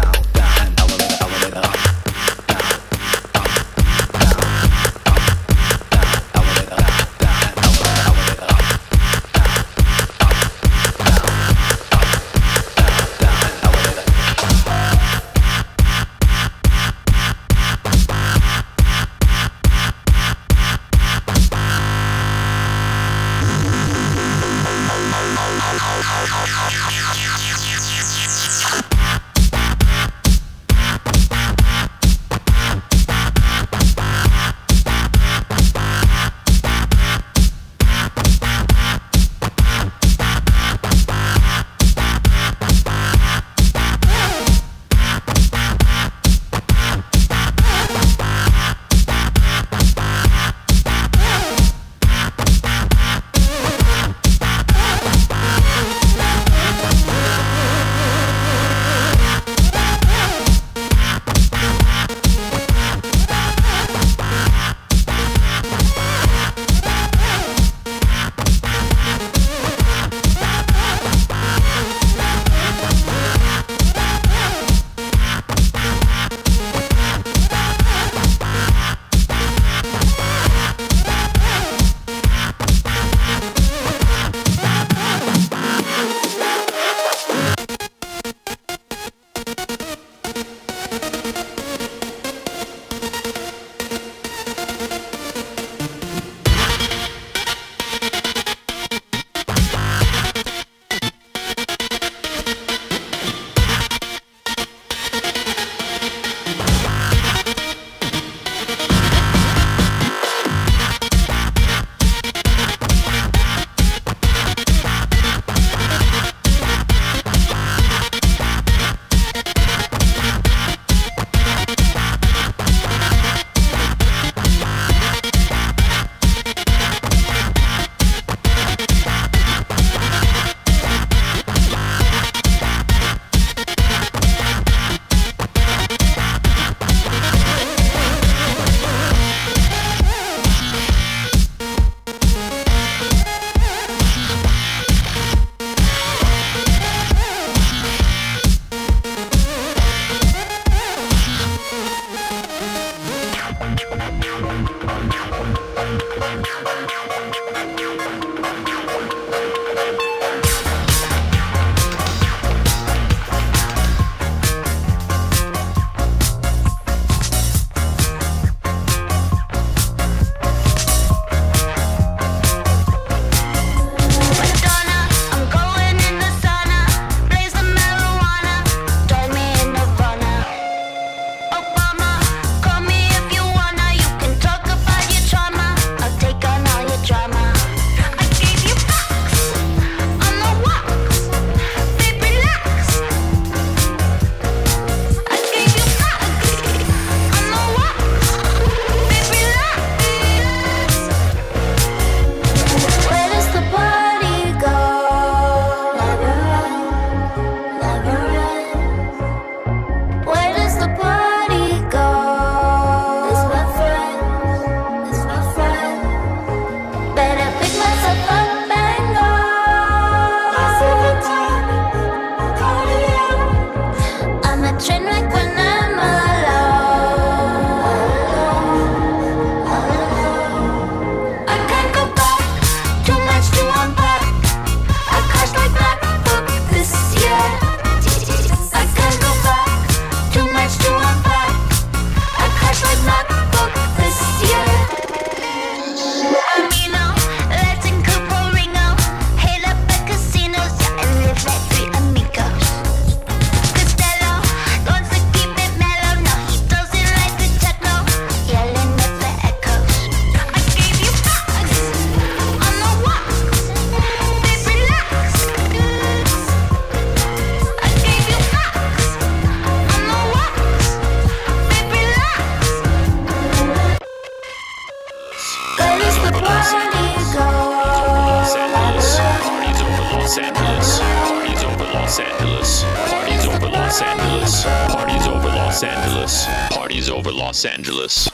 S17: Los Angeles. Parties over Los Angeles. Parties over Los Angeles.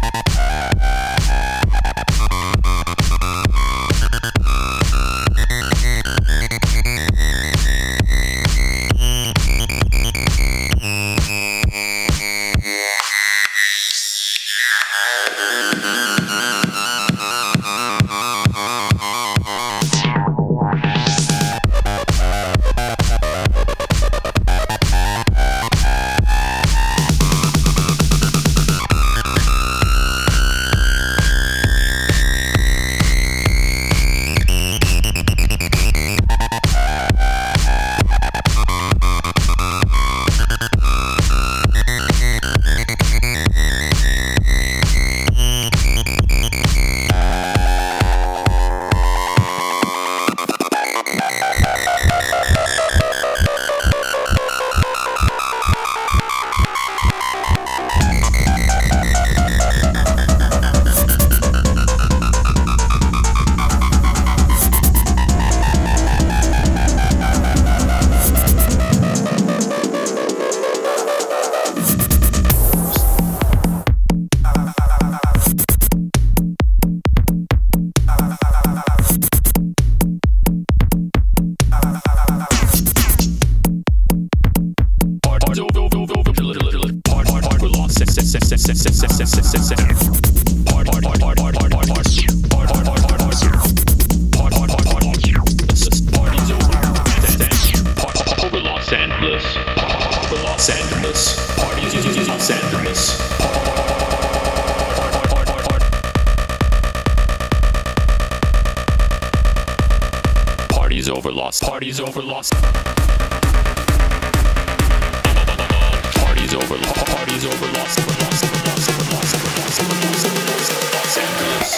S17: Parties over lost. Parties over lost. Parties over lost. Over lost. Over lost. Over lost. Over lost. Over lost. Over lost. Los Angeles.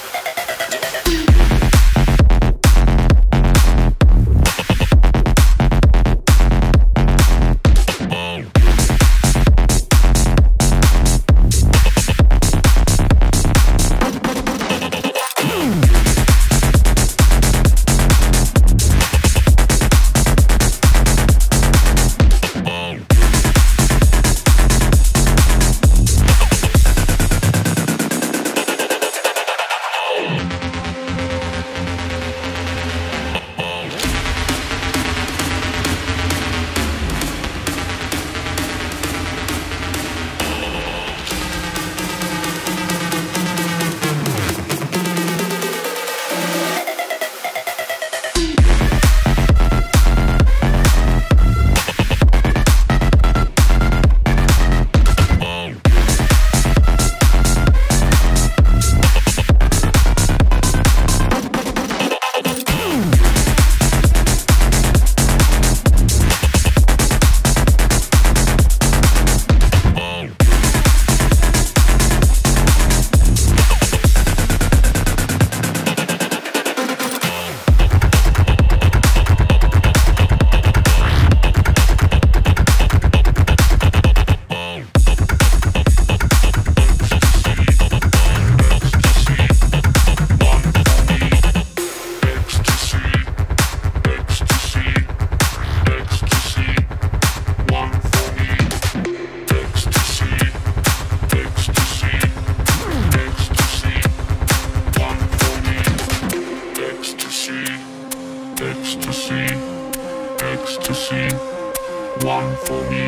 S10: One for me,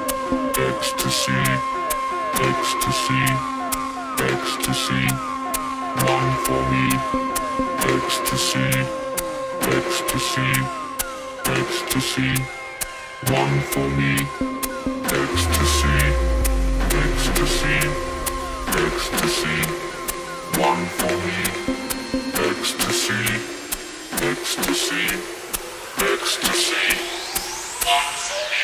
S10: ecstasy, ecstasy, ecstasy. One for me, ecstasy, ecstasy, ecstasy. One for me, ecstasy, ecstasy, ecstasy. One for me, ecstasy, ecstasy, ecstasy. One for me.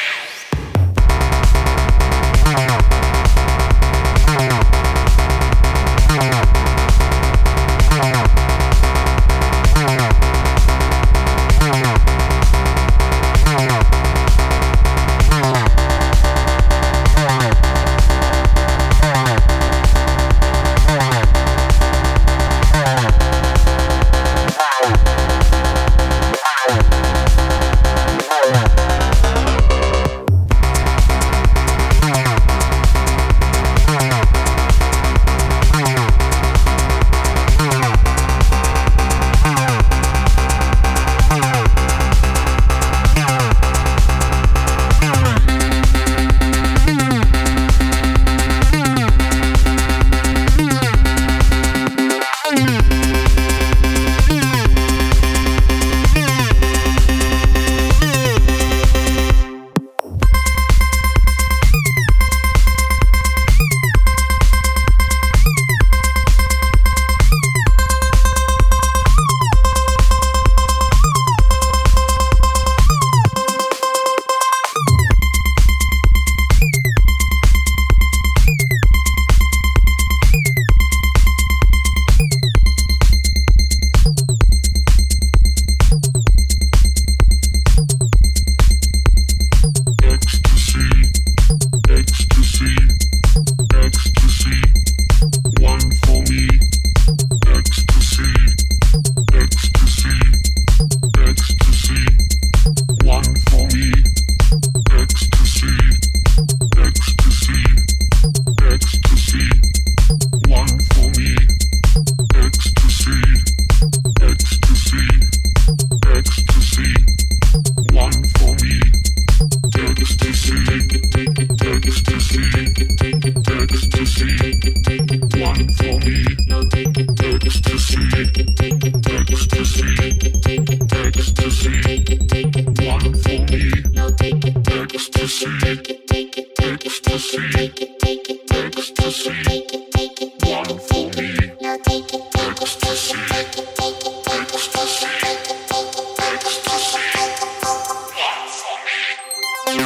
S10: ecstasy, ecstasy, one for me, ecstasy, ecstasy, ecstasy, one for me.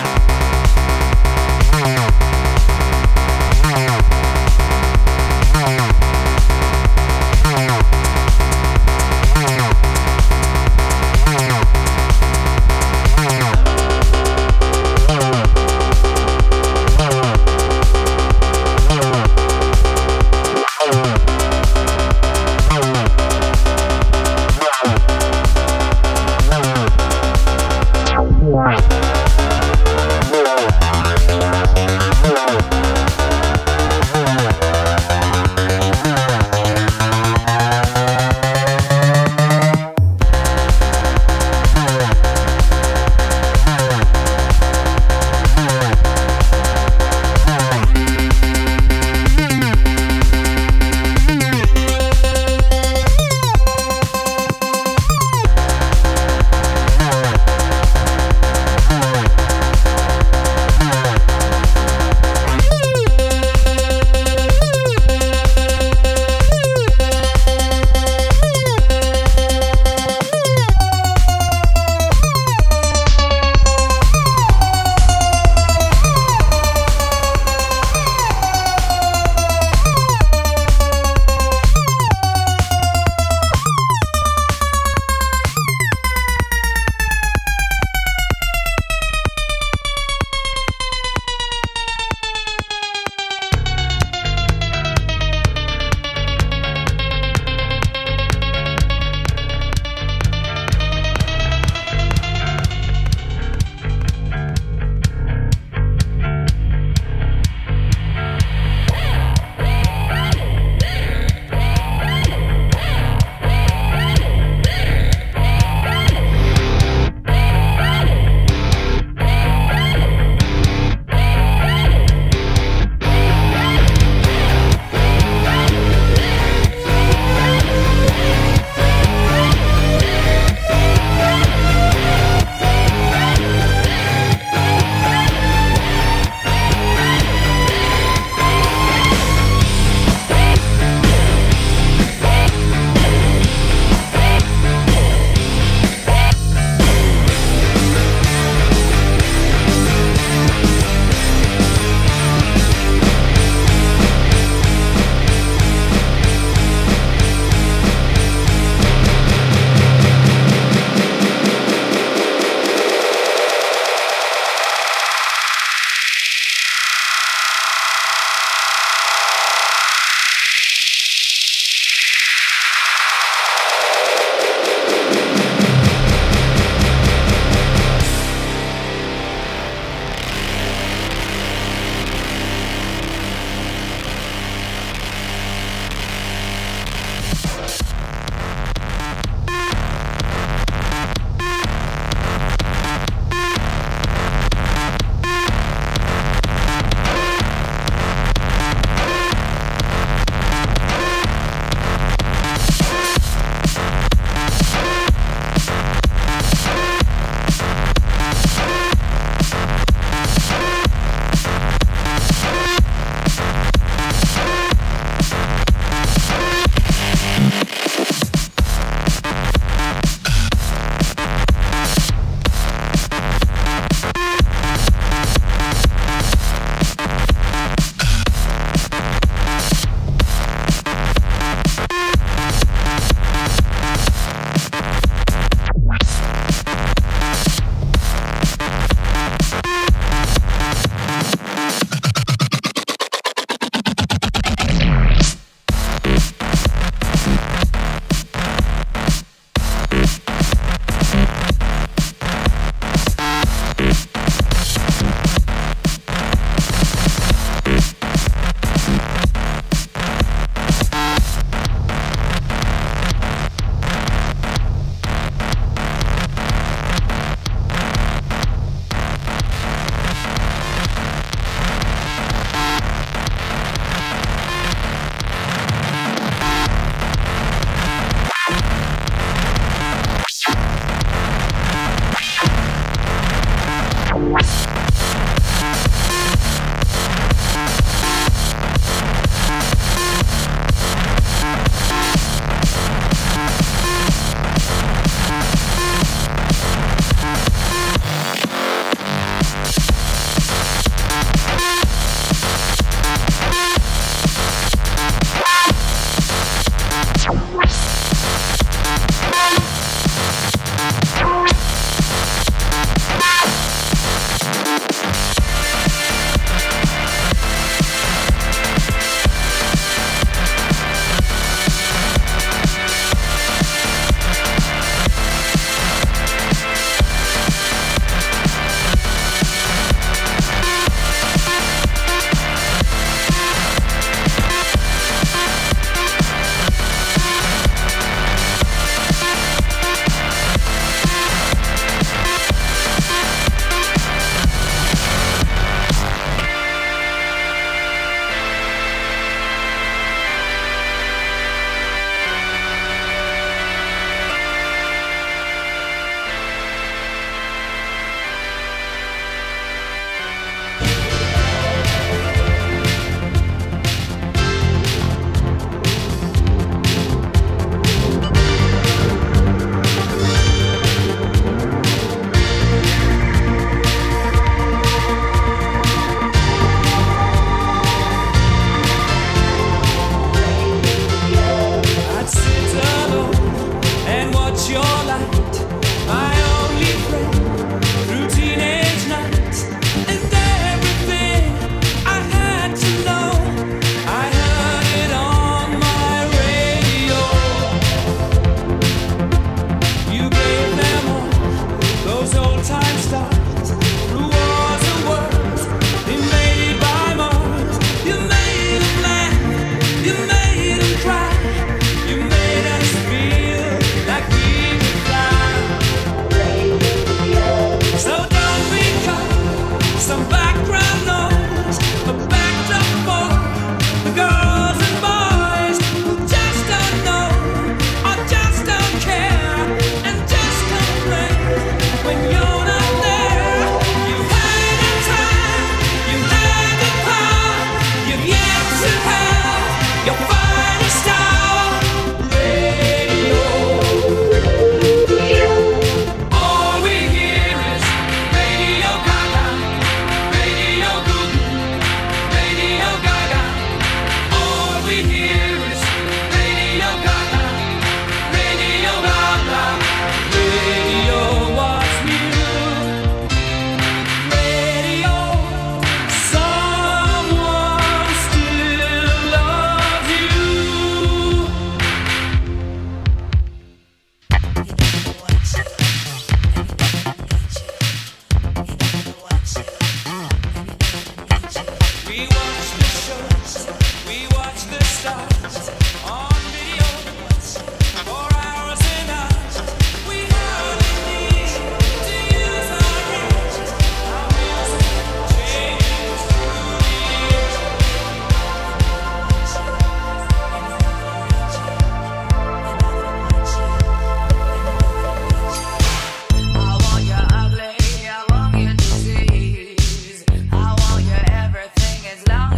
S6: As long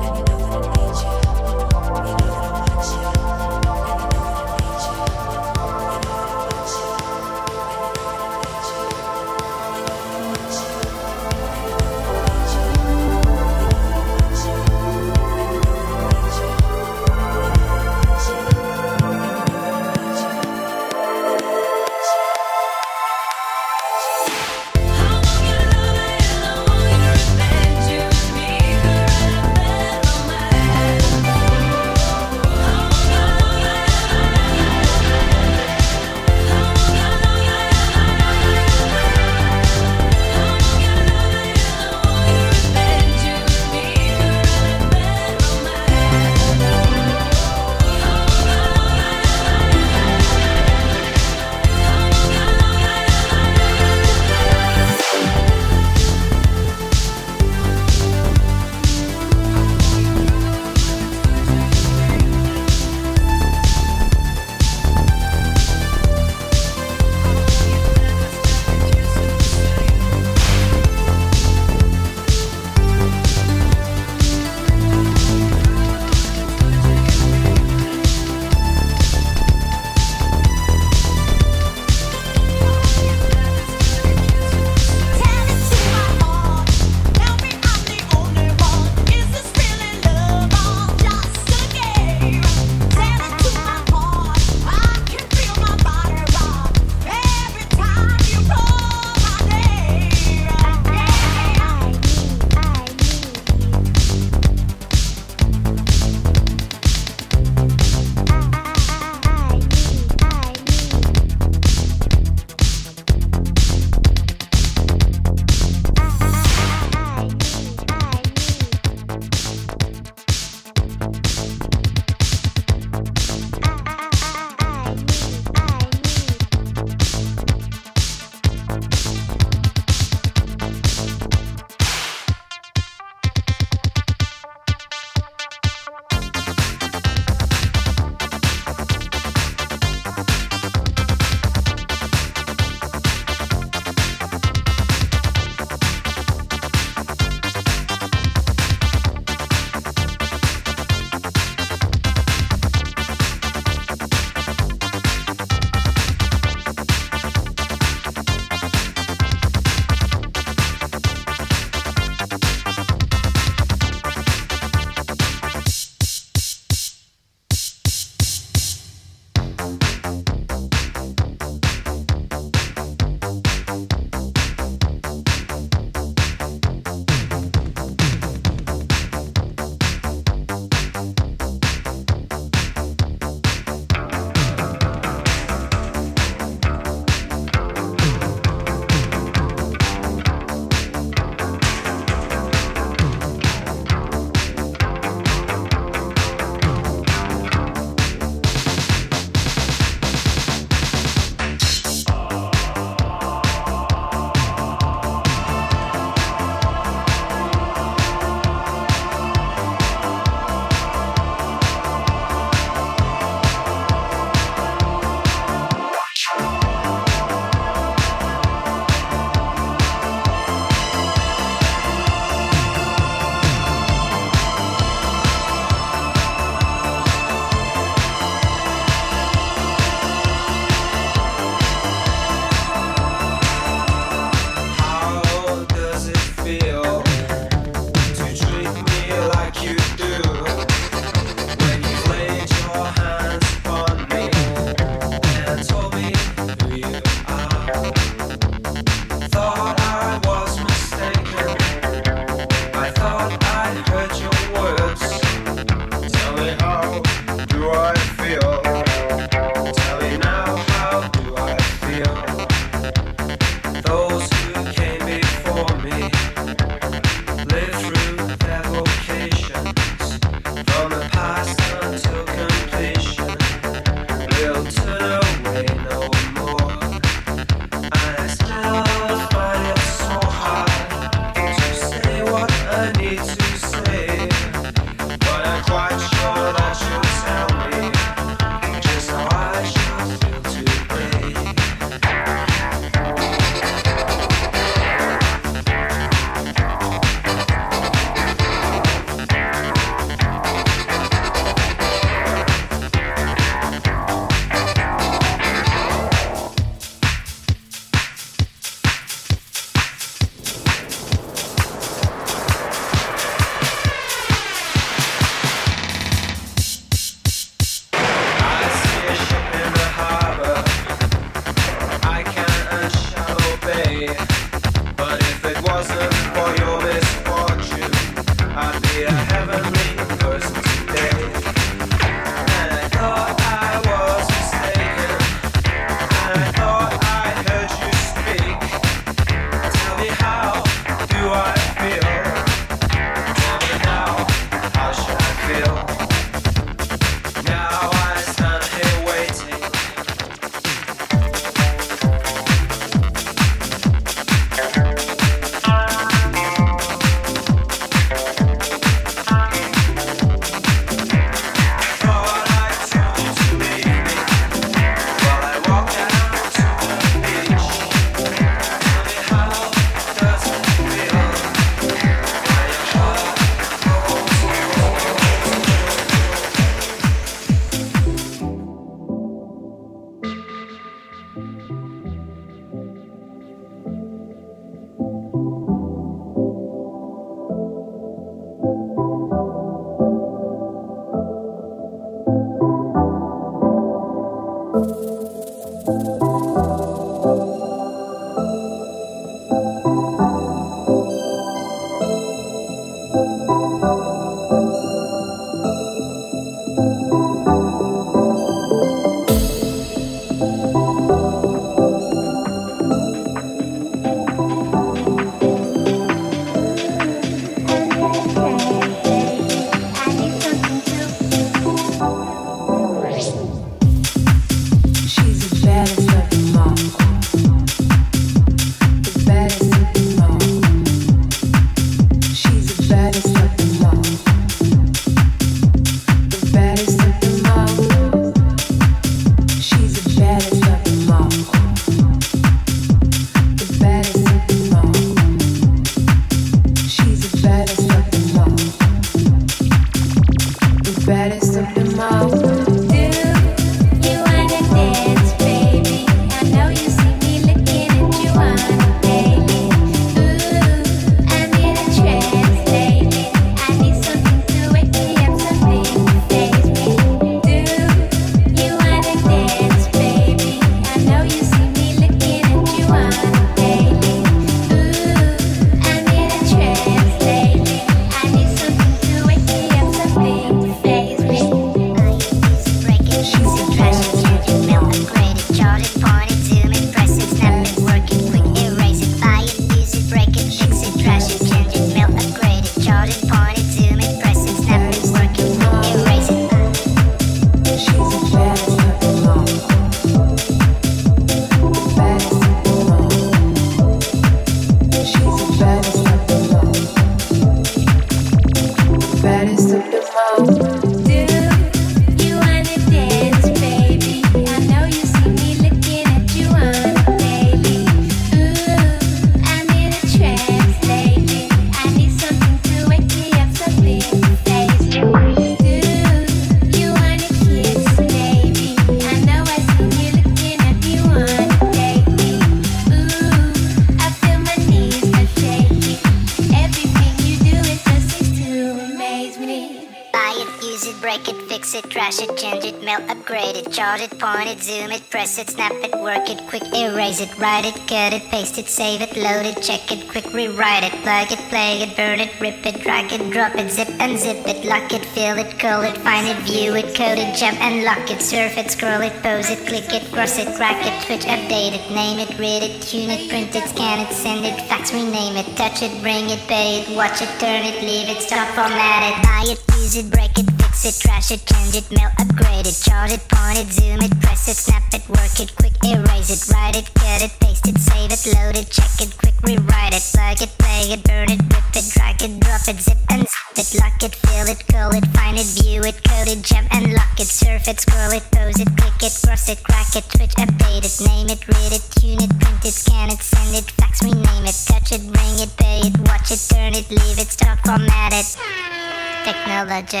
S18: Trash it, change it, melt, upgrade it, chart it, point it, zoom it, press it, snap it, work it, quick erase it, write it, cut it, paste it, save it, load it, check it, quick rewrite it, plug it, play it, burn it, rip it, drag it, drop it, zip unzip it, lock it, fill it, curl it, find it, view it, code it, jump and lock it, surf it, scroll it, pose it, click it, cross it, crack it, switch, update it, name it, read it, tune it, print it, scan it, send it, fax, rename it, touch it, bring it, pay it, watch it, turn it, leave it, stop, format it, buy it, use it, break it, fix it, trash it, change it, melt, upgrade it, chart it, point it, zoom it, press it, snap it, work it, quick erase it, write it, cut it, paste it, save it, load it, check it, quick rewrite it, plug it, play it, burn it, rip it, drag it, drop it, zip and zip it, lock it, fill it, call it, find it, view it, code it, jump and lock it, surf it, scroll it, pose it, click it, cross it, crack it, switch, update it, name it, read it, tune it, print it, scan it, send it, fax, rename it, touch it, bring it, pay it, watch it, turn it, leave it, stop, format it. Technologic,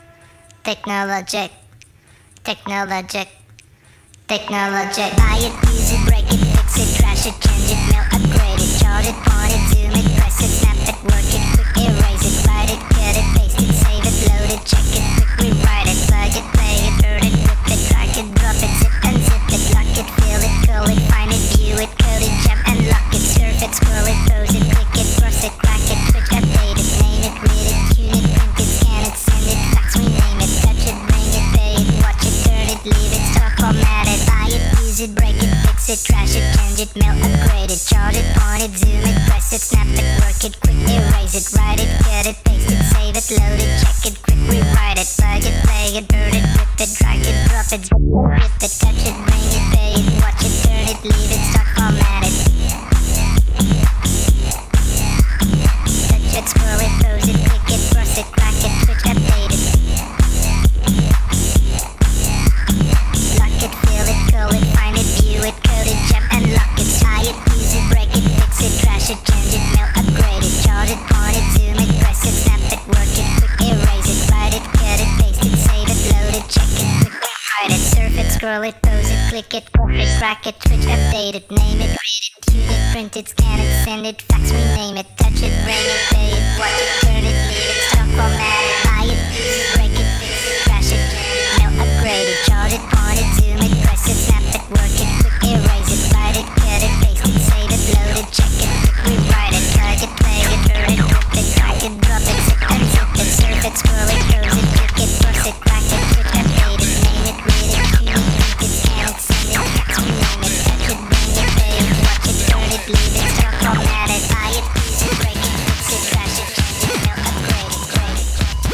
S18: technologic, technologic, technologic. Buy it, use it, break it, fix it, trash it, change it, melt, upgrade it, chart it, point it, zoom it, press it, snap it, work it, quick erase it, write it, cut it, paste it, save it, load it, check it, quick rewrite it, plug it, play it, burn it, rip it, drag it, drop it, zip and zip it, lock it, fill it, call it, find it, view it, code it, jump and lock it, surf it, scroll it, pose it, click it, cross it, crack it, switch, update it, name it, read it, tune it, print it, scan it, send it, fax, rename it, touch it, bring it, pay it, watch it, turn it, leave it, stop, format it, buy it, use it, break it, fix it, trash it, change it, melt, upgrade it, chart it, point it, zoom it, press it, snap it, work it, quick erase it, write it, cut it, paste it, save it, load it, check it, quick rewrite it, plug it, play it, burn it, rip it, drag it, drop it, rip it, touch it, bring it, pay it, watch it, turn it, leave it, stop, format it. Touch it, scroll it, pose it, click it, cross it, crack it, switch, update it. Lock it, fill it, call it, find it, view it, code it, jump and lock it, tie it, use it, break it, fix it, trash it, change it, melt, upgrade it, chart it, point it, zoom it, press it, snap it, work it, quick erase it, write it, cut it, paste it, save it, load it, check it, quick rewrite it, surf it, scroll it, pose it, click it, cross it, crack it, switch, update it, name it, read it, tune it, print it, scan it, send it, fax, rename it, touch it, bring it, pay it, watch it, turn it, leave it, stop, format it, buy it, use it, break it, fix it, trash it, melt, upgrade it, chart it, point it, zoom it, press it, snap it, work it, quick erase it, write it, cut it, paste it, save it, load it, check it, quick rewrite it, plug it, play it, burn it, rip it, drag it, drop it, zip and zip it, surf it, scroll it, pose it, click it, cross it, crack it, switch, update it, name it, read it, tune it, print it, scan it, send it, fax, rename it, touch it, bring it, pay it, watch it, turn it, leave it, stop, format it, buy it, use it, break it, fix it, trash it, change it, melt, upgrade it, grade it.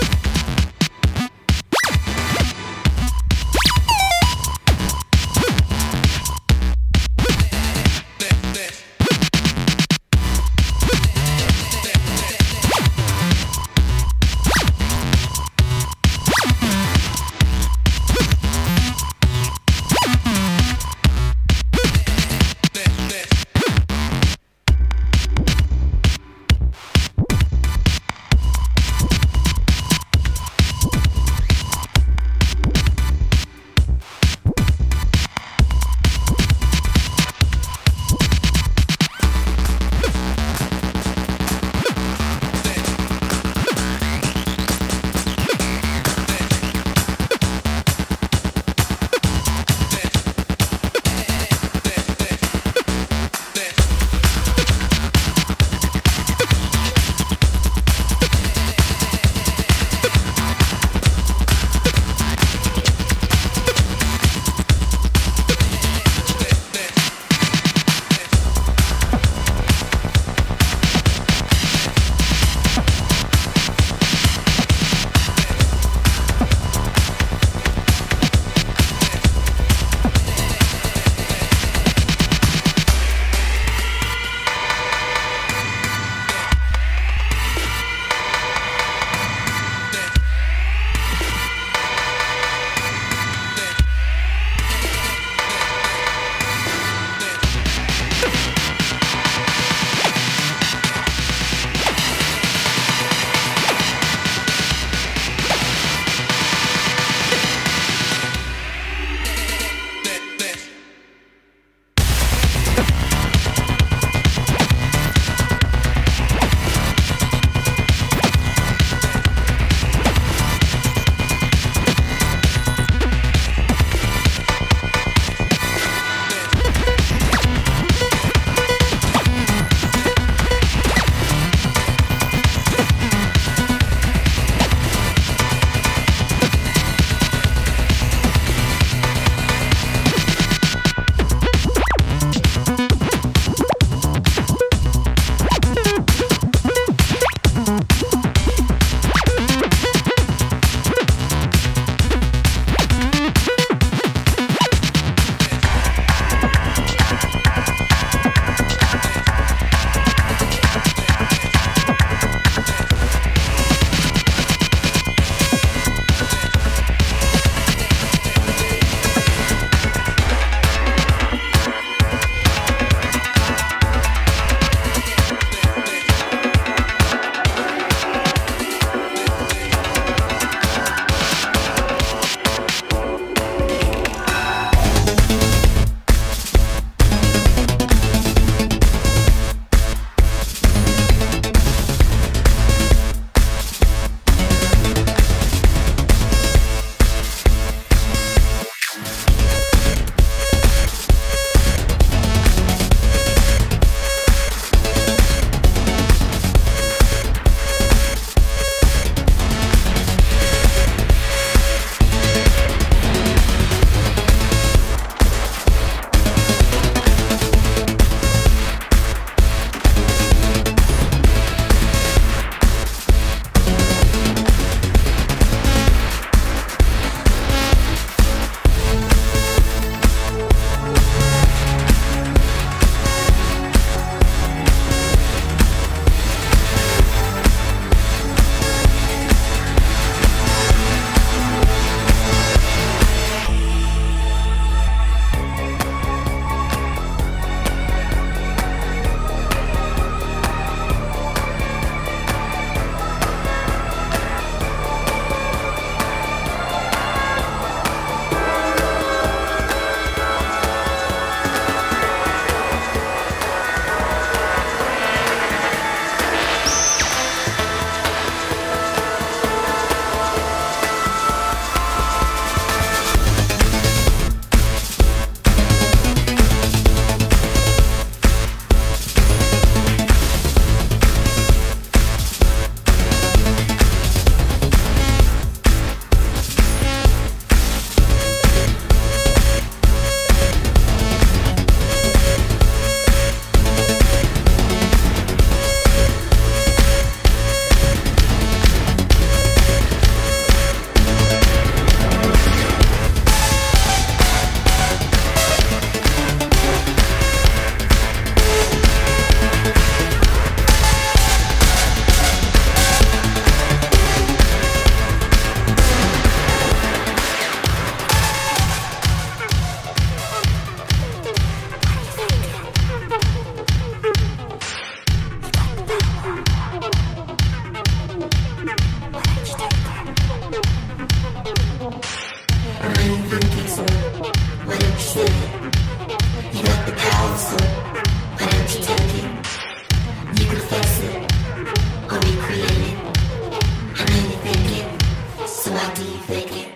S19: understood it. You got the power, so why don't you take it? You can fix it, or recreate it. I mean you think it, so why do you fake it?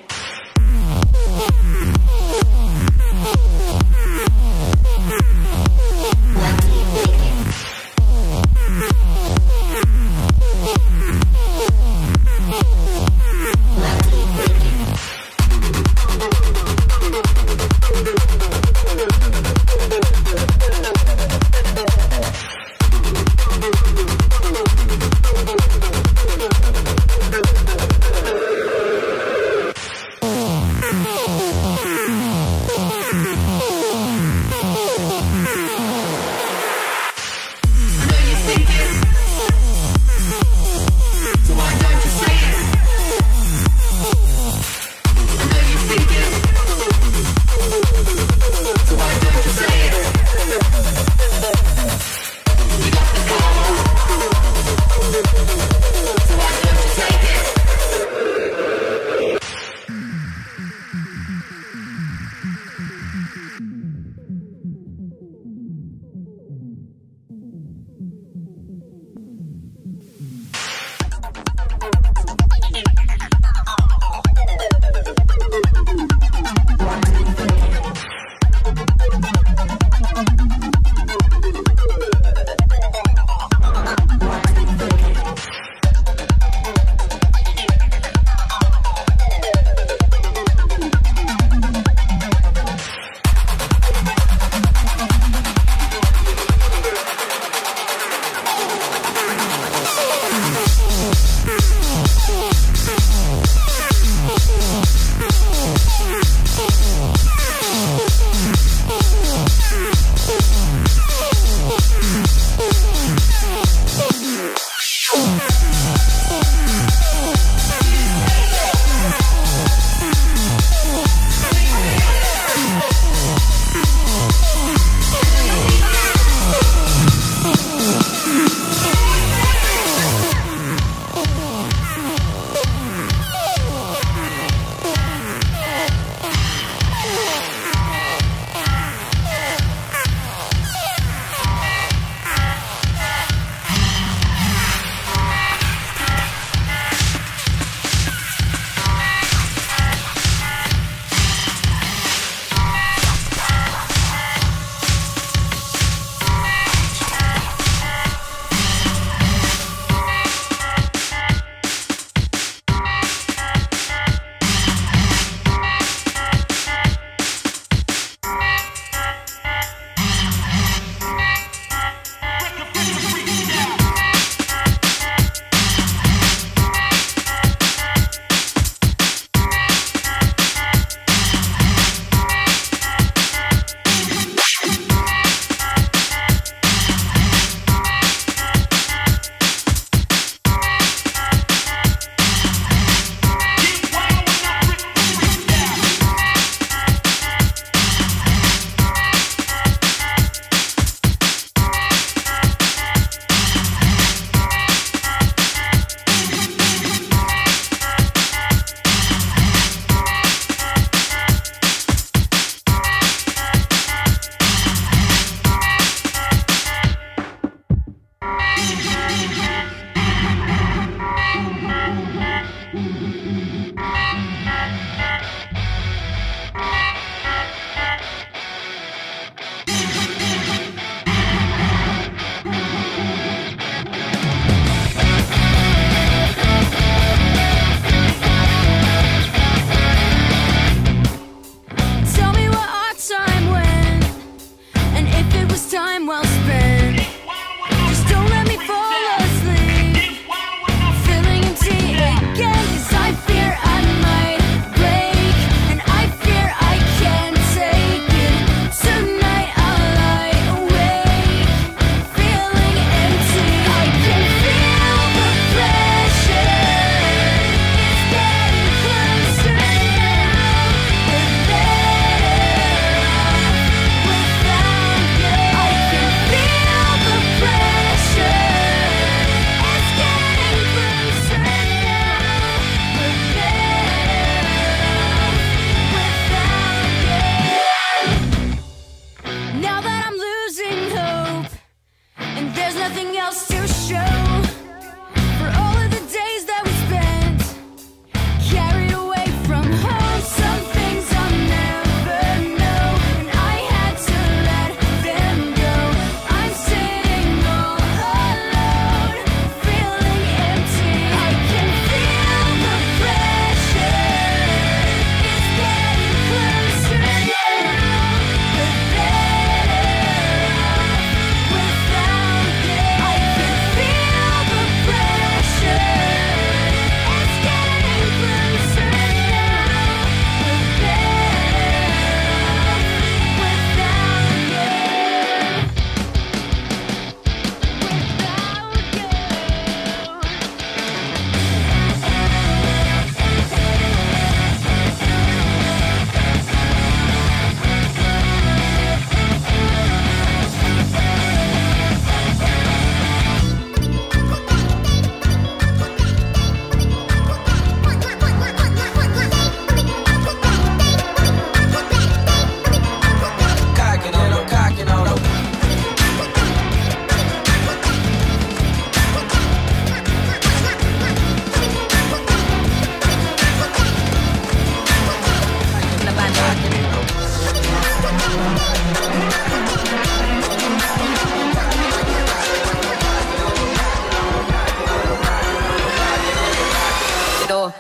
S19: Why do you fake it? Why do you fake it?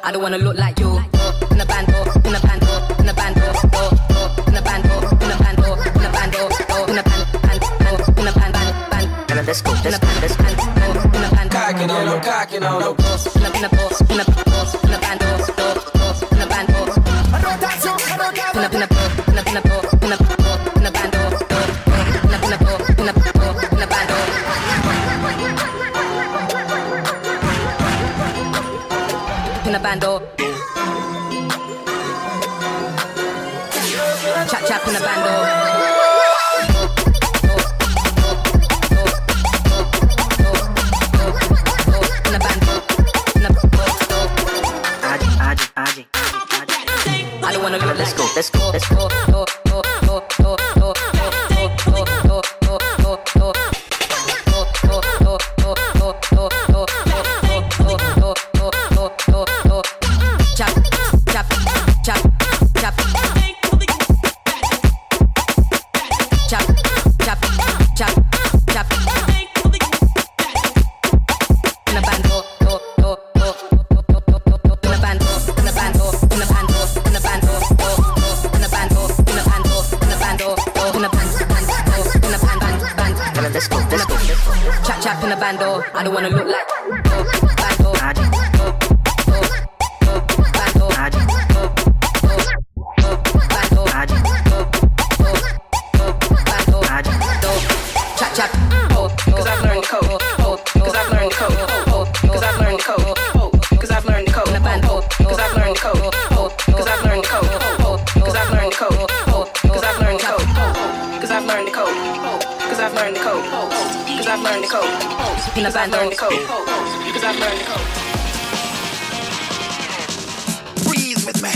S13: I don't wanna look like you. In a bando, in a bando, in a bando, in a bando, in a bando, in a bando, in a bando, in a bando, in a disco, disco, disco, in a bando, cocking on, no cocking on, no, in a in a in a in a bando, in a bando. I don't dance, I don't dance. In a in a in a in a in a in a bando, in a in a in a in a bando. In a bando. Chap chap in a bando. I don't wanna look. Let's go, let's go, let's go. Chap, chap, chap, chap. Chap, chap, chap, chap. In a bando, in a bando, in a bando, in a bando, in a bando, in a bando, in a bando, in a bando, in a bando, in a bando, band. Let's go, let's go. Chap chap in a bando. I don't wanna look like bando. Chap, cause I've learned code, cause I've learned code, cause I've learned code, cause I've learned code, in a band, cause I've learned code, cause I've learned code, cause I've learned code, cause I've learned code, cause I've learned the code, cause I've learned the code, cause I've learned the code, in a band, learned the code, cause I've learned the code. Breathe with me.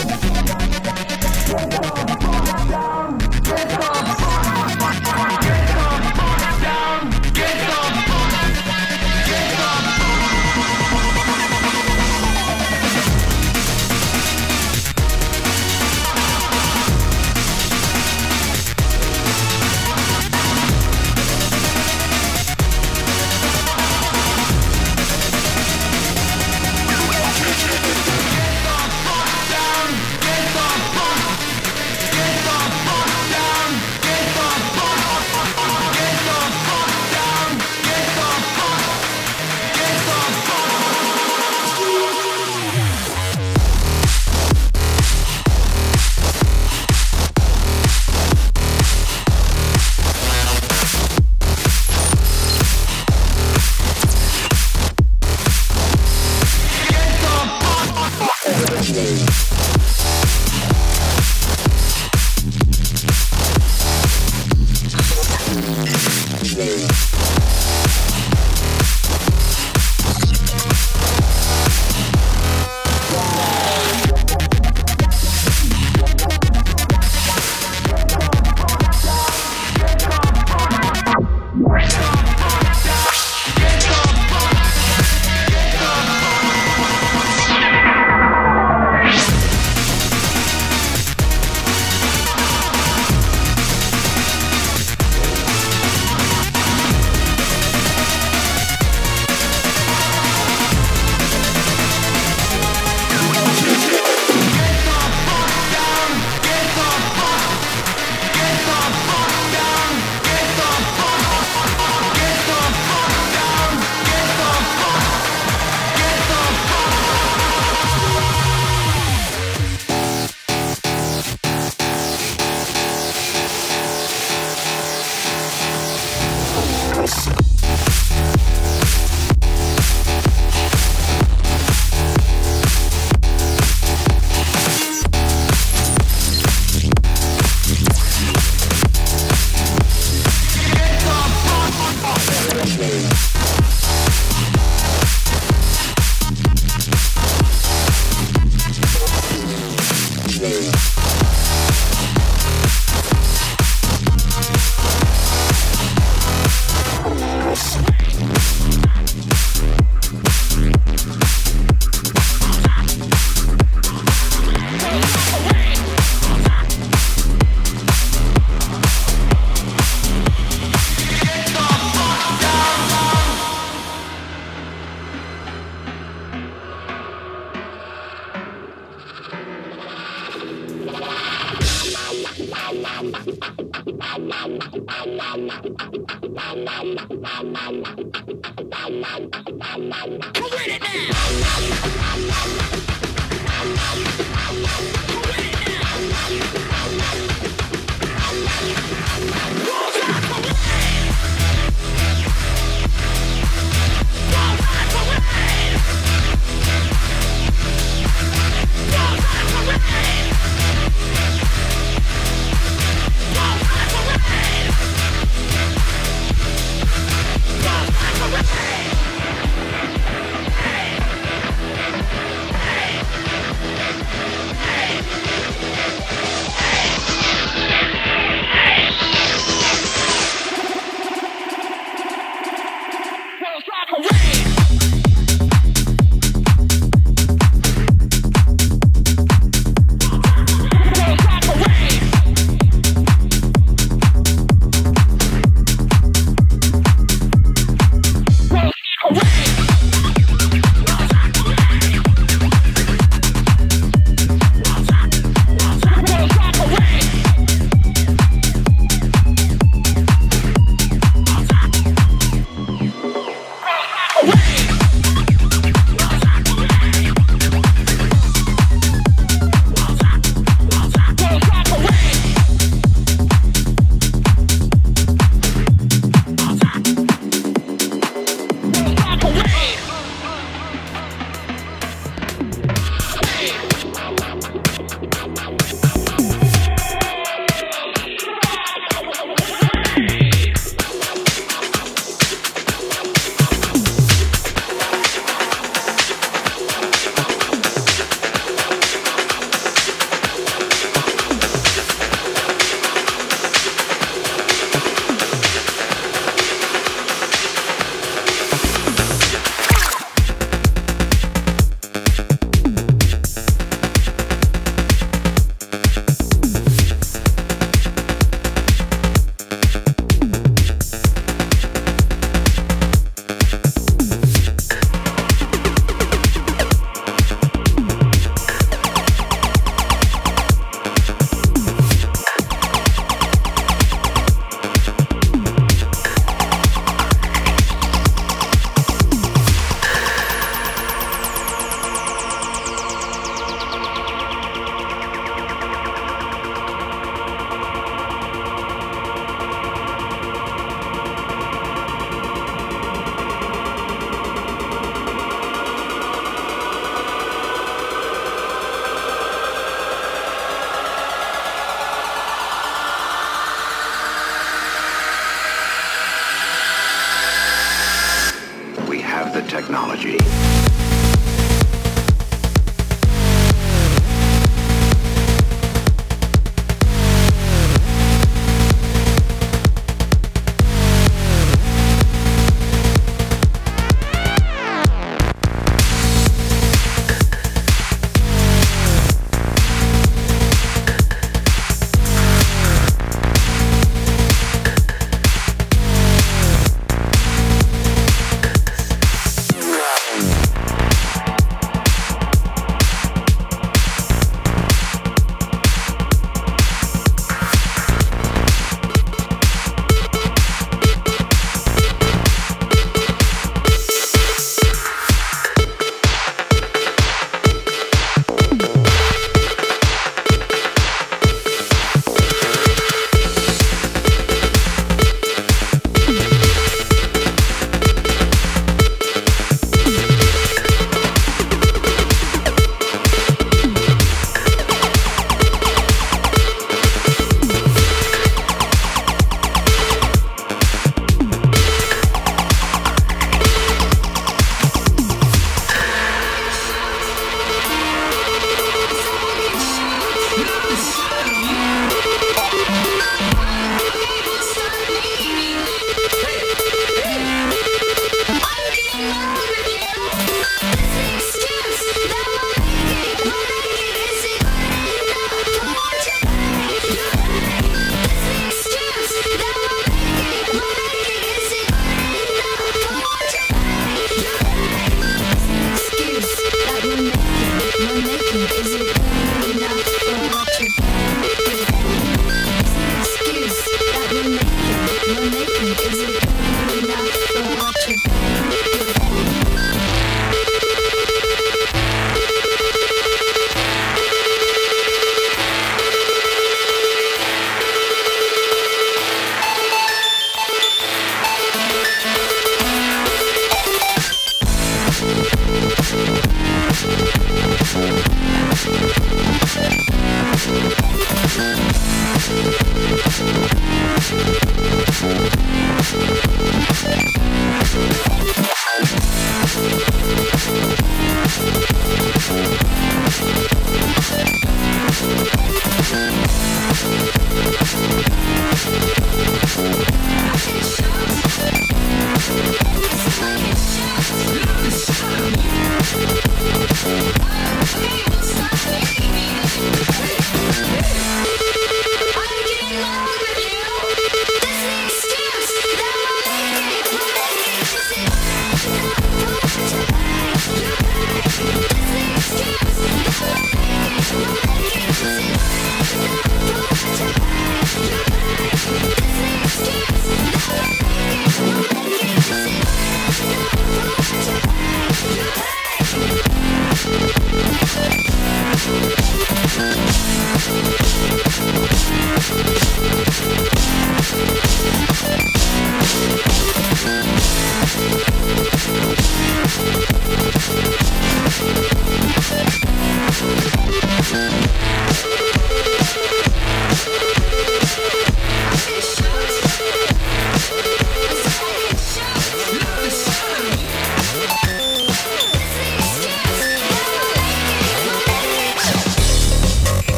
S3: Hey!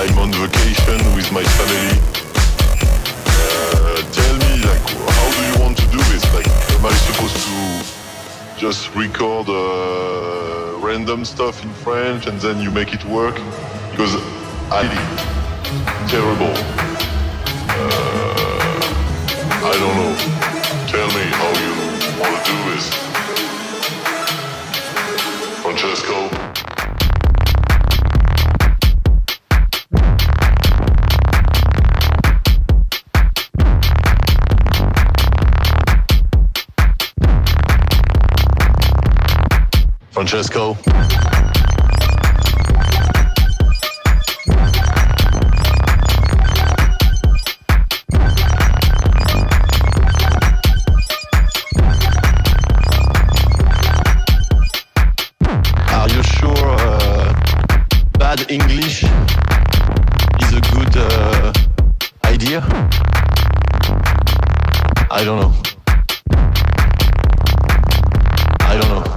S10: I'm on vacation with my family. Uh, tell me, like, how do you want to do this? Like, am I supposed to just record uh, random stuff in French and then you make it work? Because I terrible. Uh, I don't know. Tell me how you want to do this. Francesco. Francesco. Are you sure uh, bad English is a good uh, idea? I don't know. I don't know.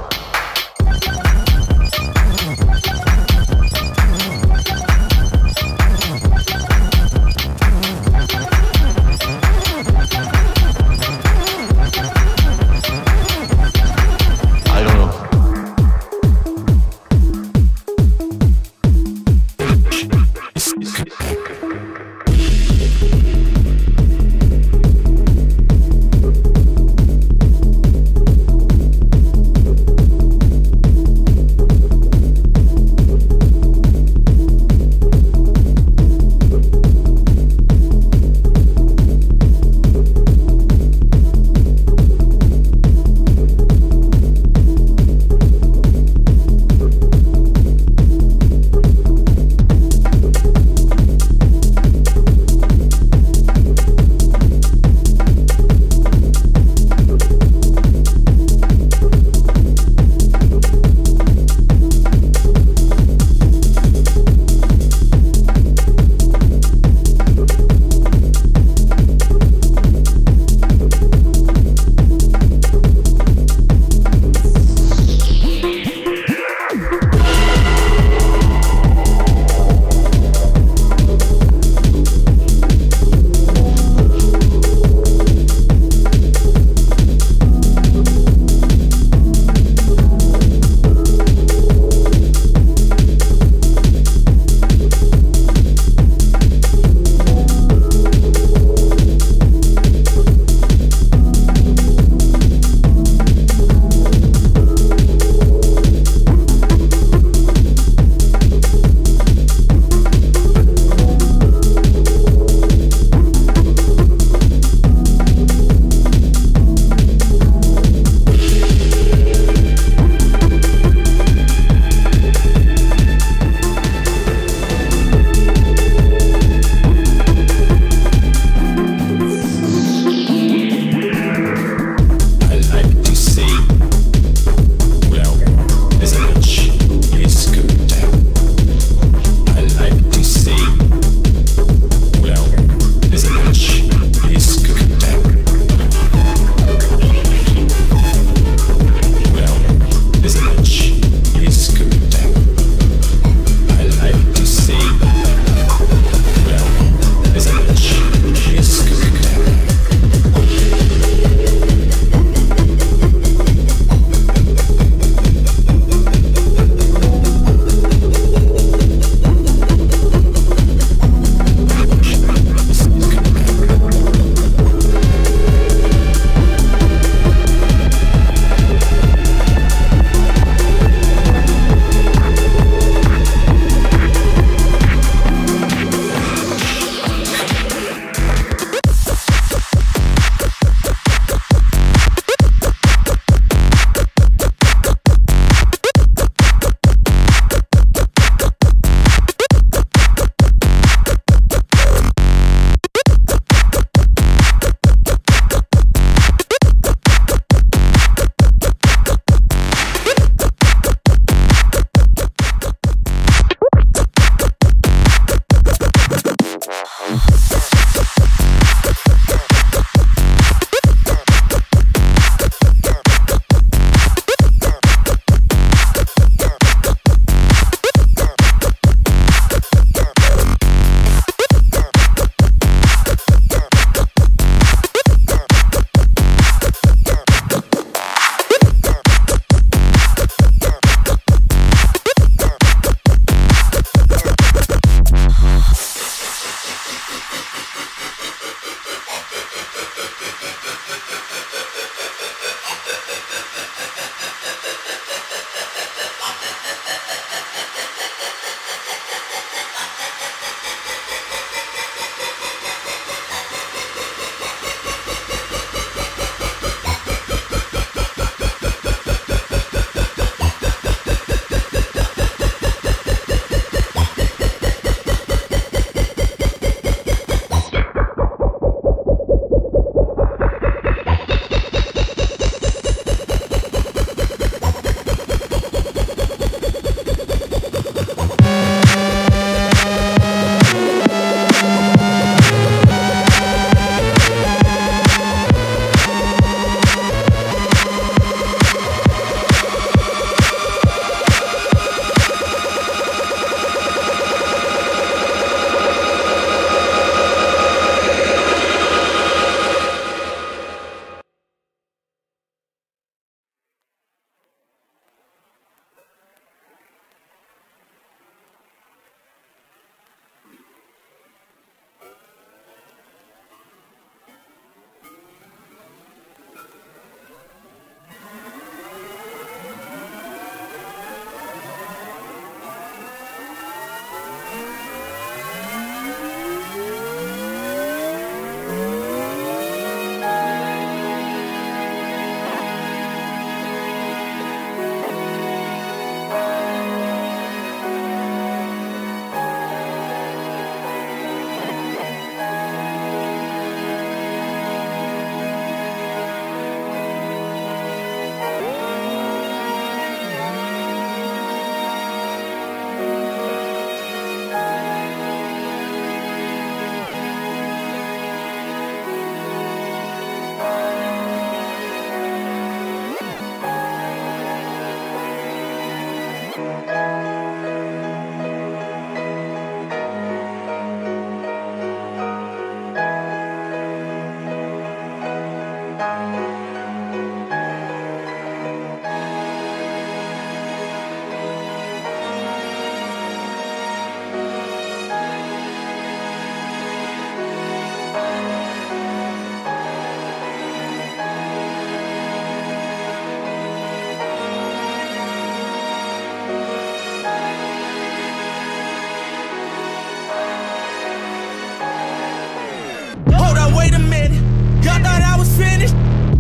S20: finished.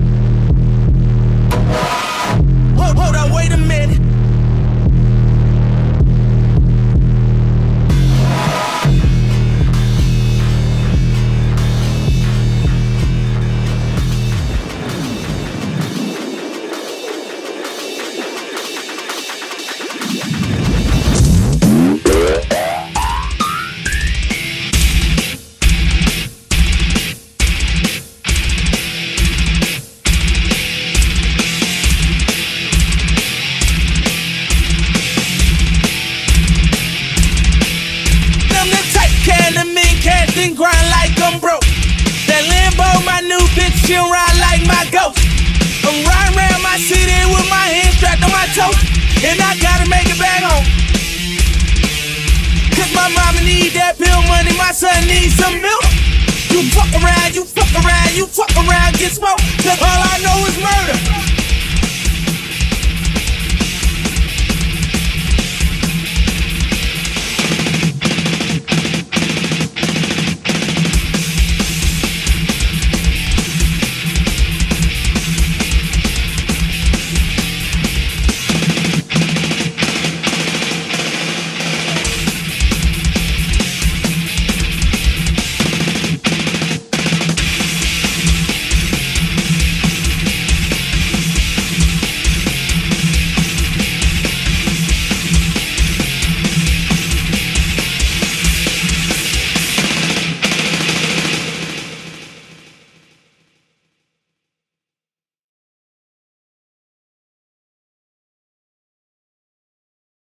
S20: Hold, hold up, wait a minute. Grind like I'm broke. That Lambo, my new bitch, she'll ride like my ghost. I'm riding around my city with my hands strapped on my toes, and I gotta make it back home. Cause my mama need that pill money, my son needs some milk. You fuck around, you fuck around, you fuck around, get smoked. Cause all I know is murder.